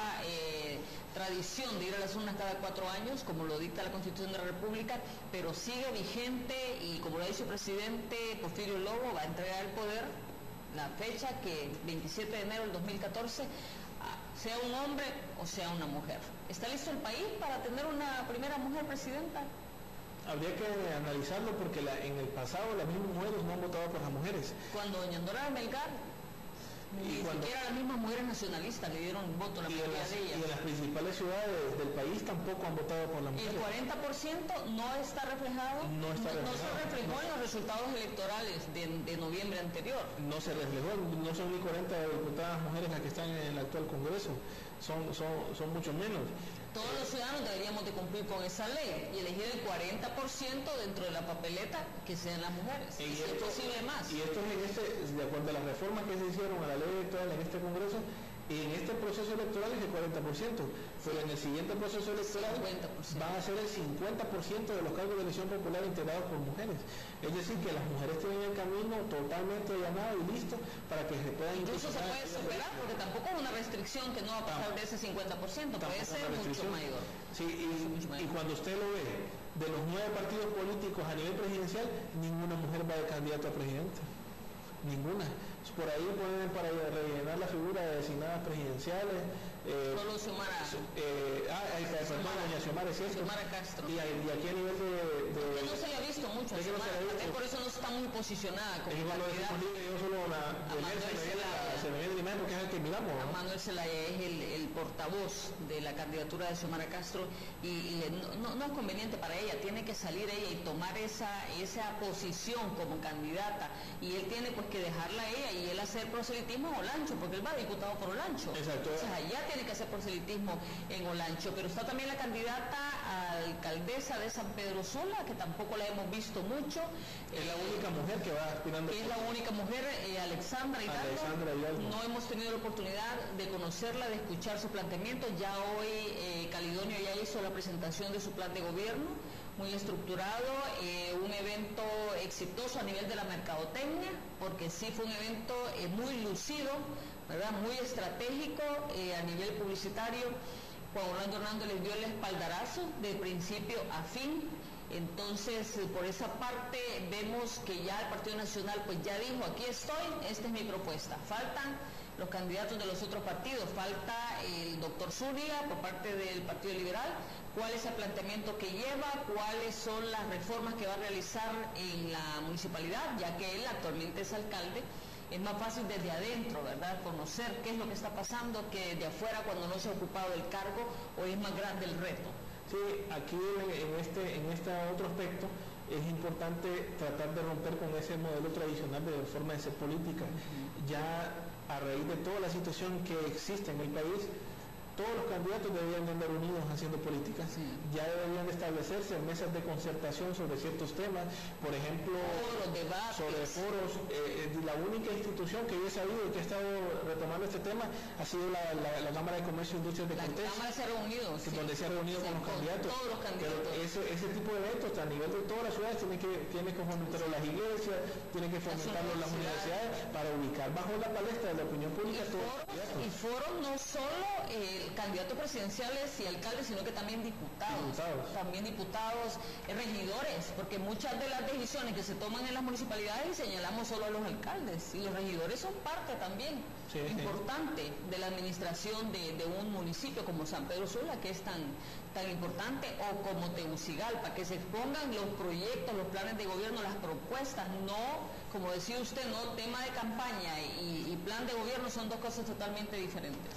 tradición de ir a las urnas cada 4 años, como lo dicta la Constitución de la República, pero sigue vigente y como lo ha dicho el presidente Porfirio Lobo, va a entregar el poder la fecha que 27 de enero del 2014, sea un hombre o sea una mujer. ¿Está listo el país para tener una primera mujer presidenta? Habría que analizarlo porque en el pasado las mismas mujeres no han votado por las mujeres. Cuando doña Dora Melgar, ni siquiera las mismas mujeres nacionalistas le dieron voto a la mayoría de ellas. Y en las principales ciudades del país tampoco han votado por las mujeres. El 40% no está reflejado, no se reflejó en los resultados electorales de noviembre anterior. No se reflejó, no son ni 40 diputadas mujeres las que están en el actual Congreso, son mucho menos. Todos los ciudadanos deberíamos de cumplir con esa ley y elegir el 40% dentro de la papeleta que sean las mujeres. Y si es posible más. Y esto es de acuerdo a las reformas que se hicieron a la ley electoral en este Congreso, y en este proceso electoral es el 40%, pero en el siguiente proceso electoral 50%. Van a ser el 50% de los cargos de elección popular integrados por mujeres. Es decir, que las mujeres tienen el camino totalmente allanado y listo para que se puedan... Incluso se puede superar, porque tampoco es una restricción que no va a pasar de ese 50%, puede ser mucho mayor. Sí, y cuando usted lo ve, de los 9 partidos políticos a nivel presidencial, ninguna mujer va de candidato a presidente. Ninguna. Por ahí pueden para rellenar la figura de designadas presidenciales. Solo Xiomara. Doña Xiomara, es cierto. Xiomara Castro. Y aquí a nivel que no se le ha visto mucho a Xiomara, por eso no está muy posicionada como candidata. Yo solo se me viene la imagen porque es el que miramos. A Manuel Zelaya es el portavoz de la candidatura de Xiomara Castro y no es conveniente para ella, tiene que salir ella y tomar esa posición como candidata, y él tiene pues que dejarla a ella y él hacer proselitismo en Olancho, porque él va diputado por Olancho. Exacto. Entonces allá tiene que hacer proselitismo en Olancho, pero está también la candidata a alcaldesa de San Pedro Sula, que tampoco la hemos visto mucho. Es la única mujer que va aspirando. Es la única mujer, Alexandra Hidalgo. No hemos tenido la oportunidad de conocerla, de escuchar su planteamiento. Ya hoy Calidonio ya hizo la presentación de su plan de gobierno, muy estructurado, un evento exitoso a nivel de la mercadotecnia, porque sí fue un evento muy lucido, ¿verdad? Muy estratégico a nivel publicitario. Juan Orlando Hernández les dio el espaldarazo de principio a fin. Entonces, por esa parte vemos que ya el Partido Nacional pues ya dijo, aquí estoy, esta es mi propuesta. Faltan los candidatos de los otros partidos, falta el doctor Zúñiga por parte del Partido Liberal, cuál es el planteamiento que lleva, cuáles son las reformas que va a realizar en la municipalidad, ya que él actualmente es alcalde. Es más fácil desde adentro, ¿verdad?, conocer qué es lo que está pasando que de afuera cuando no se ha ocupado del cargo, o es más grande el reto. Sí, aquí en este otro aspecto es importante tratar de romper con ese modelo tradicional de forma de ser política. Ya a raíz de toda la situación que existe en el país, todos los candidatos deberían de andar unidos haciendo política. Ya deberían de establecerse mesas de concertación sobre ciertos temas, por ejemplo, sobre foros. La única institución que yo he sabido que ha estado retomando este tema ha sido la Cámara de Comercio e Industrias de Cortés. La Cámara se ha reunido, donde se ha reunido con los candidatos. Todos los candidatos. Pero ese tipo de eventos a nivel de todas las ciudades tiene que fomentarlo las iglesias, tiene que fomentarlo las universidades para ubicar bajo la palestra de la opinión pública y foros no solo candidatos presidenciales y alcaldes, sino que también diputados. También diputados, regidores, porque muchas de las decisiones que se toman en las municipalidades señalamos solo a los alcaldes, y los regidores son parte también importante de la administración de un municipio como San Pedro Sula, que es tan importante, o como Tegucigalpa, que se expongan los proyectos, los planes de gobierno, las propuestas, no, como decía usted, no tema de campaña y plan de gobierno son dos cosas totalmente diferentes.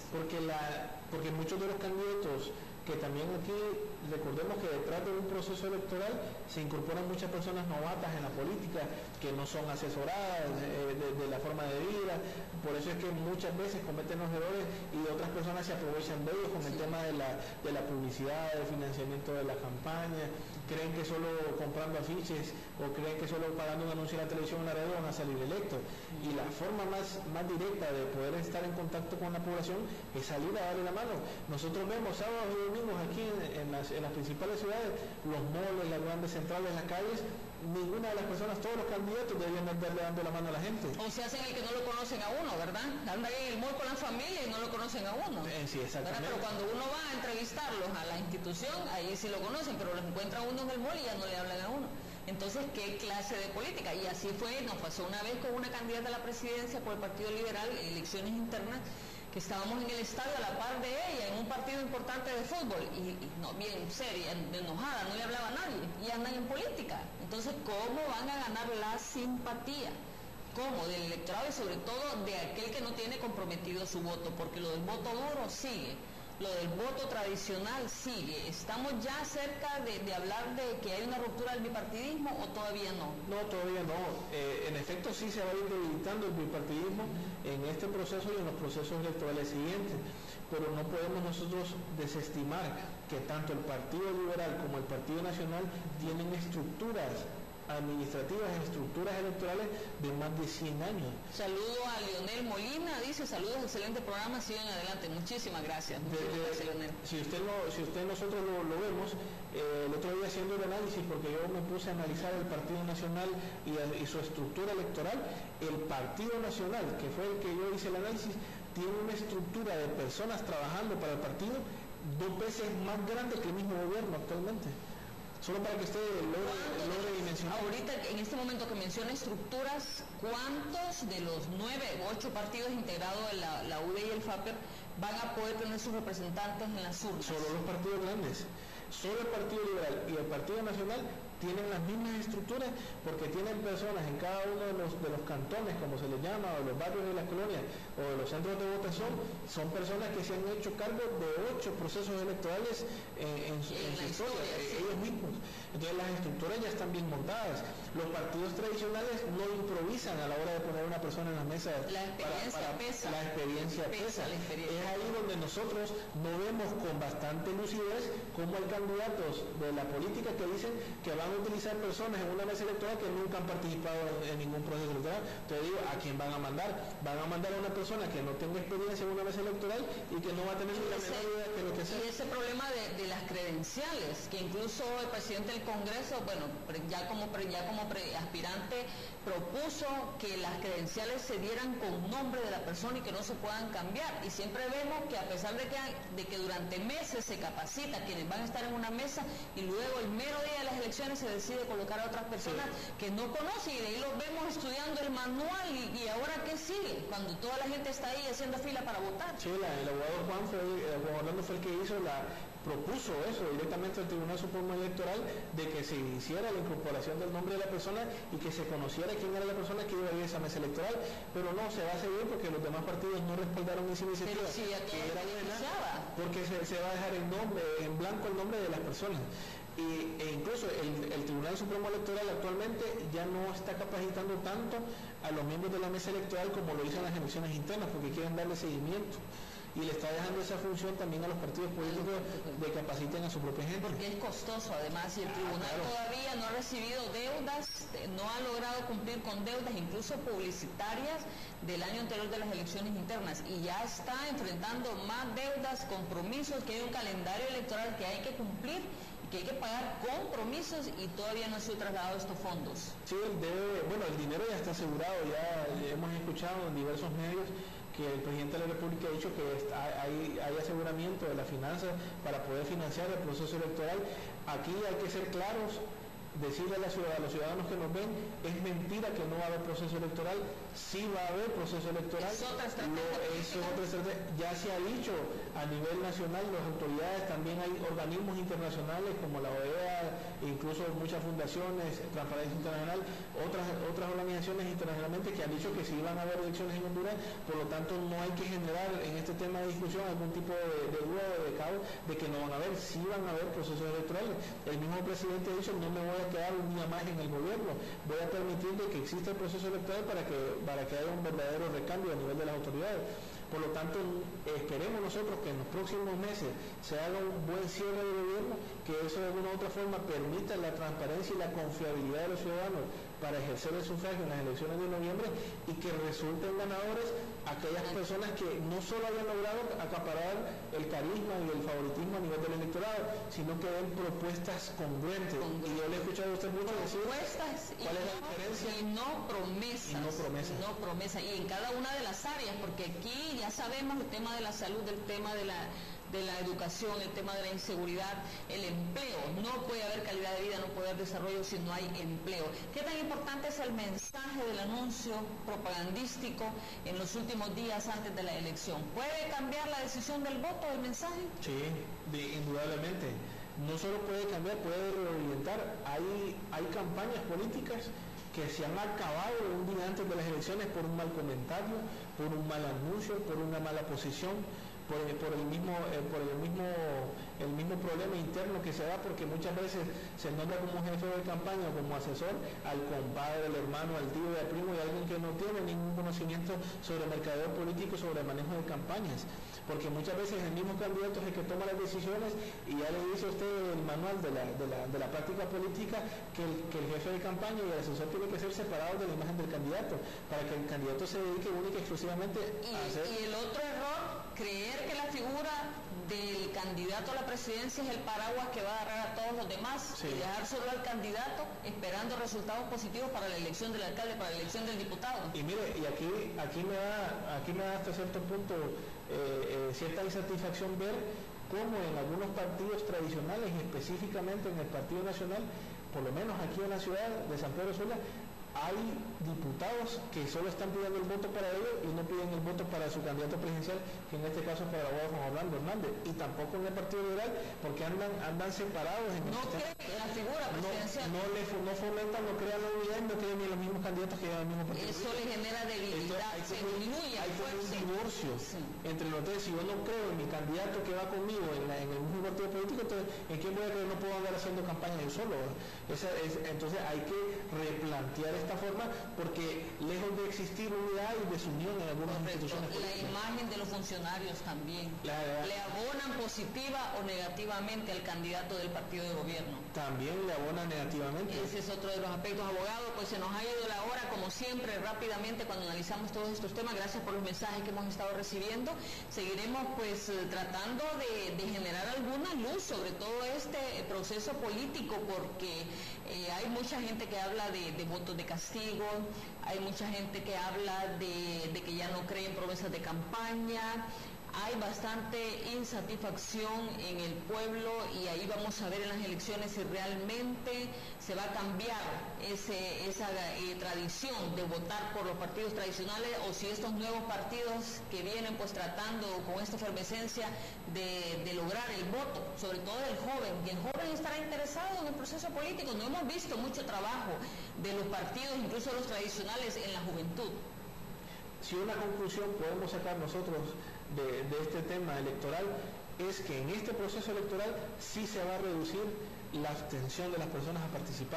Porque muchos de los candidatos, que también aquí recordemos que detrás de un proceso electoral se incorporan muchas personas novatas en la política que no son asesoradas de la forma de vida, por eso es que muchas veces cometen los errores y otras personas se aprovechan de ellos con el tema de la publicidad, del financiamiento de la campaña, creen que solo comprando afiches o creen que solo pagando un anuncio en la televisión o en la radio van a salir electos, y la forma más directa de poder estar en contacto con la población es salir a darle la mano. Nosotros vemos sábados y domingos aquí en las principales ciudades, los moles, las grandes centrales, las calles, ninguna de las personas, todos los candidatos deberían estarle dando la mano a la gente. O se hacen el que no lo conocen a uno, ¿verdad? Andan en el mall con la familia y no lo conocen a uno. Sí, exactamente. Pero cuando uno va a entrevistarlos a la institución, ahí sí lo conocen, pero lo encuentra uno en el mall y ya no le hablan a uno. Entonces, ¿qué clase de política? Y así fue, nos pasó una vez con una candidata a la presidencia por el Partido Liberal, elecciones internas, que estábamos en el estadio a la par de ella, en un partido importante de fútbol, y no, bien seria, enojada, no le hablaba a nadie, y andan en política. Entonces, ¿cómo van a ganar la simpatía? ¿Cómo? Del electorado y sobre todo de aquel que no tiene comprometido su voto, porque lo del voto duro sigue. Lo del voto tradicional sigue. ¿Estamos ya cerca de hablar de que hay una ruptura del bipartidismo o todavía no? No, todavía no. En efecto sí se va a ir debilitando el bipartidismo en este proceso y en los procesos electorales siguientes, pero no podemos nosotros desestimar que tanto el Partido Liberal como el Partido Nacional tienen estructuras administrativas, estructuras electorales de más de 100 años. Saludo a Leonel Molina, dice, saludos, excelente programa, sigan adelante, muchísimas gracias. Leonel. Si nosotros lo vemos, el otro día haciendo el análisis, porque yo me puse a analizar el Partido Nacional y su estructura electoral, el Partido Nacional, que fue el que yo hice el análisis, tiene una estructura de personas trabajando para el partido 2 veces más grande que el mismo gobierno actualmente. Solo para que usted logre dimensionar. Ahorita, en este momento que menciona estructuras, ¿cuántos de los 9 u 8 partidos integrados en la UD y el FAPER van a poder tener sus representantes en las urnas? Solo los partidos grandes. Solo el Partido Liberal y el Partido Nacional tienen las mismas estructuras porque tienen personas en cada uno de los cantones, como se les llama, o los barrios de las colonias, o de los centros de votación, son personas que se han hecho cargo de 8 procesos electorales en su historia, ellos mismos. Entonces las estructuras ya están bien montadas. Los partidos tradicionales no improvisan a la hora de poner una persona en la mesa. La experiencia pesa. La experiencia pesa. Es ahí donde nosotros no vemos con bastante lucidez cómo hay candidatos de la política que dicen que van a utilizar personas en una mesa electoral que nunca han participado en ningún proceso electoral. Entonces digo, ¿a quién van a mandar? Van a mandar a una persona que no tenga experiencia en una mesa electoral y que no va a tener ni la menor idea de lo que sea. Y ese problema de las credenciales, que incluso el presidente del Congreso, bueno, ya como aspirante, propuso que las credenciales se dieran con nombre de la persona y que no se puedan cambiar. Y siempre vemos que a pesar de que durante meses se capacita a quienes van a estar en una mesa y luego el mero día de las elecciones se decide colocar a otras personas que no conocen, y de ahí los vemos estudiando el manual y ahora ¿qué sigue? Cuando toda la gente está ahí haciendo fila para votar. Sí, el abogado Juan Orlando fue el que propuso eso directamente al Tribunal Supremo Electoral, de que se hiciera la incorporación del nombre de la persona y que se conociera quién era la persona que iba a ir a esa mesa electoral, pero no se va a seguir porque los demás partidos no respaldaron esa iniciativa, sí, que era buena, porque se va a dejar en blanco el nombre de las personas. E incluso el Tribunal Supremo Electoral actualmente ya no está capacitando tanto a los miembros de la mesa electoral como lo hizo en las elecciones internas, porque quieren darle seguimiento. y le está dejando esa función también a los partidos políticos de capaciten a su propia gente. Porque es costoso además, y el tribunal todavía no ha recibido deudas, no ha logrado cumplir con deudas, incluso publicitarias, del año anterior de las elecciones internas, y ya está enfrentando más deudas, compromisos, que hay un calendario electoral que hay que cumplir, que hay que pagar compromisos, y todavía no se han trasladado estos fondos. Sí, el dinero ya está asegurado, ya hemos escuchado en diversos medios que el presidente de la República ha dicho que hay aseguramiento de las finanzas para poder financiar el proceso electoral. Aquí hay que ser claros, decirle a los ciudadanos que nos ven, es mentira que no va a haber proceso electoral, sí va a haber proceso electoral. Es otra estrategia. Ya se ha dicho a nivel nacional, las autoridades, también hay organismos internacionales como la OEA, incluso muchas fundaciones, Transparencia Internacional, otras organizaciones internacionalmente que han dicho que sí van a haber elecciones en Honduras, por lo tanto no hay que generar en este tema de discusión algún tipo de duda o de caos de que no van a haber, sí van a haber procesos electorales. El mismo presidente ha dicho, no me voy a quedar un día más en el gobierno, voy a permitir que exista el proceso electoral para que haya un verdadero recambio a nivel de las autoridades. Por lo tanto, esperemos nosotros que en los próximos meses se haga un buen cierre de gobierno, que eso de alguna u otra forma permita la transparencia y la confiabilidad de los ciudadanos para ejercer el sufragio en las elecciones de noviembre, y que resulten ganadores aquellas personas que no solo hayan logrado acaparar el carisma y el favoritismo a nivel del electorado, sino que den propuestas congruentes. Y yo le he escuchado a usted mucho decir propuestas cuál es la diferencia. Y no promesas. Y en cada una de las áreas, porque aquí ya sabemos el tema de la salud, el tema de la educación, el tema de la inseguridad, el empleo. No puede haber calidad de vida, no puede haber desarrollo si no hay empleo. ¿Qué tan importante es el mensaje del anuncio propagandístico en los últimos días antes de la elección? ¿Puede cambiar la decisión del voto, el mensaje? Sí, indudablemente. No solo puede cambiar, puede reorientar. Hay campañas políticas que se han acabado un día antes de las elecciones por un mal comentario, por un mal anuncio, por una mala posición, por el mismo problema interno que se da, porque muchas veces se nombra como jefe de campaña o como asesor al compadre, al hermano, al tío, al primo, y alguien que no tiene ningún conocimiento sobre mercadeo político, sobre el manejo de campañas, porque muchas veces el mismo candidato es el que toma las decisiones, y ya le dice a usted el manual de la práctica política que el jefe de campaña y el asesor tienen que ser separados de la imagen del candidato, para que el candidato se dedique única y exclusivamente a hacer... Y el otro error, creer que la figura del candidato a la presidencia es el paraguas que va a agarrar a todos los demás, y dejar solo al candidato esperando resultados positivos para la elección del alcalde, para la elección del diputado. Y mire, y aquí me da hasta cierto punto cierta insatisfacción ver cómo en algunos partidos tradicionales, y específicamente en el Partido Nacional, por lo menos aquí en la ciudad de San Pedro Sula, hay diputados que solo están pidiendo el voto para ellos y no piden el voto para su candidato presidencial, que en este caso es para el abogado Juan Orlando Hernández, y tampoco en el Partido Liberal, porque andan separados en no creen en la figura presidencial, no fomentan, no crean la unidad, no creen ni los mismos candidatos que llevan el mismo partido. Eso le genera debilidad, se diluye. Hay como un divorcio entre los tres. Si yo no creo en mi candidato que va conmigo en el mismo partido político, entonces ¿en quién voy a creer? No puedo andar haciendo campaña yo solo. Entonces hay que replantear esta forma, porque lejos de existir unidad y desunión en algunas instituciones políticas. La imagen de los funcionarios también le abonan positiva o negativamente al candidato del partido de gobierno. También le abonan negativamente. Ese es otro de los aspectos, abogado. Pues se nos ha ido la hora, como siempre, rápidamente cuando analizamos todos estos temas. Gracias por los mensajes que hemos estado recibiendo. Seguiremos pues tratando de generar alguna luz sobre todo este proceso político, porque hay mucha gente que habla de votos de castigo, hay mucha gente que habla de que ya no cree en promesas de campaña, hay bastante insatisfacción en el pueblo, y ahí vamos a ver en las elecciones si realmente se va a cambiar esa tradición de votar por los partidos tradicionales, o si estos nuevos partidos que vienen pues tratando con esta efervescencia de lograr el voto, sobre todo del joven, y el joven estará interesado en el proceso político. No hemos visto mucho trabajo de los partidos, incluso los tradicionales, en la juventud. Si una conclusión podemos sacar nosotros de este tema electoral, es que en este proceso electoral sí se va a reducir la abstención de las personas a participar.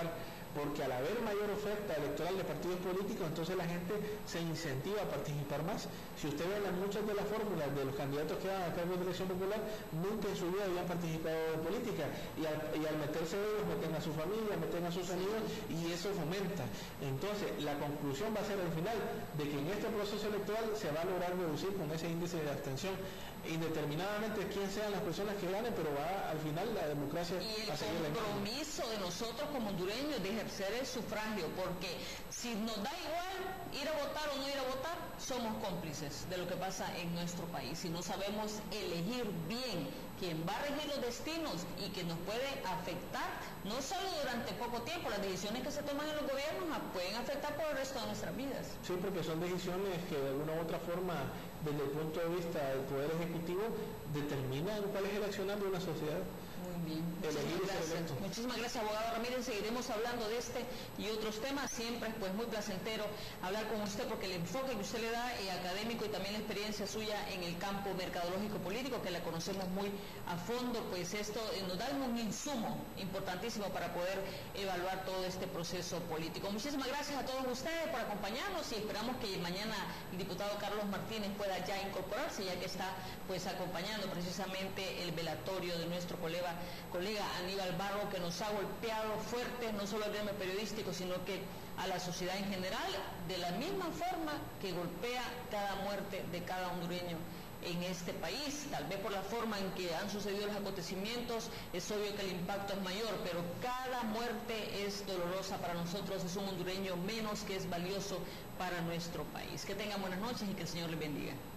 porque al haber mayor oferta electoral de partidos políticos, entonces la gente se incentiva a participar más. Si usted ve muchas de las fórmulas de los candidatos que van a cargo de elección popular, nunca en su vida habían participado en política, y al meterse ellos, meten a su familia, meten a sus amigos, y eso fomenta. Entonces, la conclusión va a ser al final de que en este proceso electoral se va a lograr reducir con ese índice de abstención indeterminadamente quién sean las personas que ganen, pero va al final la democracia y a seguir el compromiso de nosotros como hondureños de ejercer el sufragio, porque si nos da igual ir a votar o no ir a votar, somos cómplices de lo que pasa en nuestro país. Si no sabemos elegir bien quién va a regir los destinos y que nos puede afectar, no solo durante poco tiempo, las decisiones que se toman en los gobiernos pueden afectar por el resto de nuestras vidas. Sí, porque son decisiones que de alguna u otra forma, desde el punto de vista del Poder Ejecutivo, determinan cuál es el accionar de una sociedad. Muy bien, muchísimas gracias, abogado Ramírez. Seguiremos hablando de este y otros temas. Siempre pues muy placentero hablar con usted, porque el enfoque que usted le da académico y también la experiencia suya en el campo mercadológico político, que la conocemos muy a fondo, pues esto nos da un insumo importantísimo para poder evaluar todo este proceso político. Muchísimas gracias a todos ustedes por acompañarnos, y esperamos que mañana el diputado Carlos Martínez pueda ya incorporarse, ya que está pues acompañando precisamente el velatorio de nuestro colega Aníbal Barro, que nos ha golpeado fuerte, no solo al gremio periodístico, sino que a la sociedad en general, de la misma forma que golpea cada muerte de cada hondureño en este país. Tal vez por la forma en que han sucedido los acontecimientos, es obvio que el impacto es mayor, pero cada muerte es dolorosa para nosotros, es un hondureño menos que es valioso para nuestro país. Que tengan buenas noches y que el Señor les bendiga.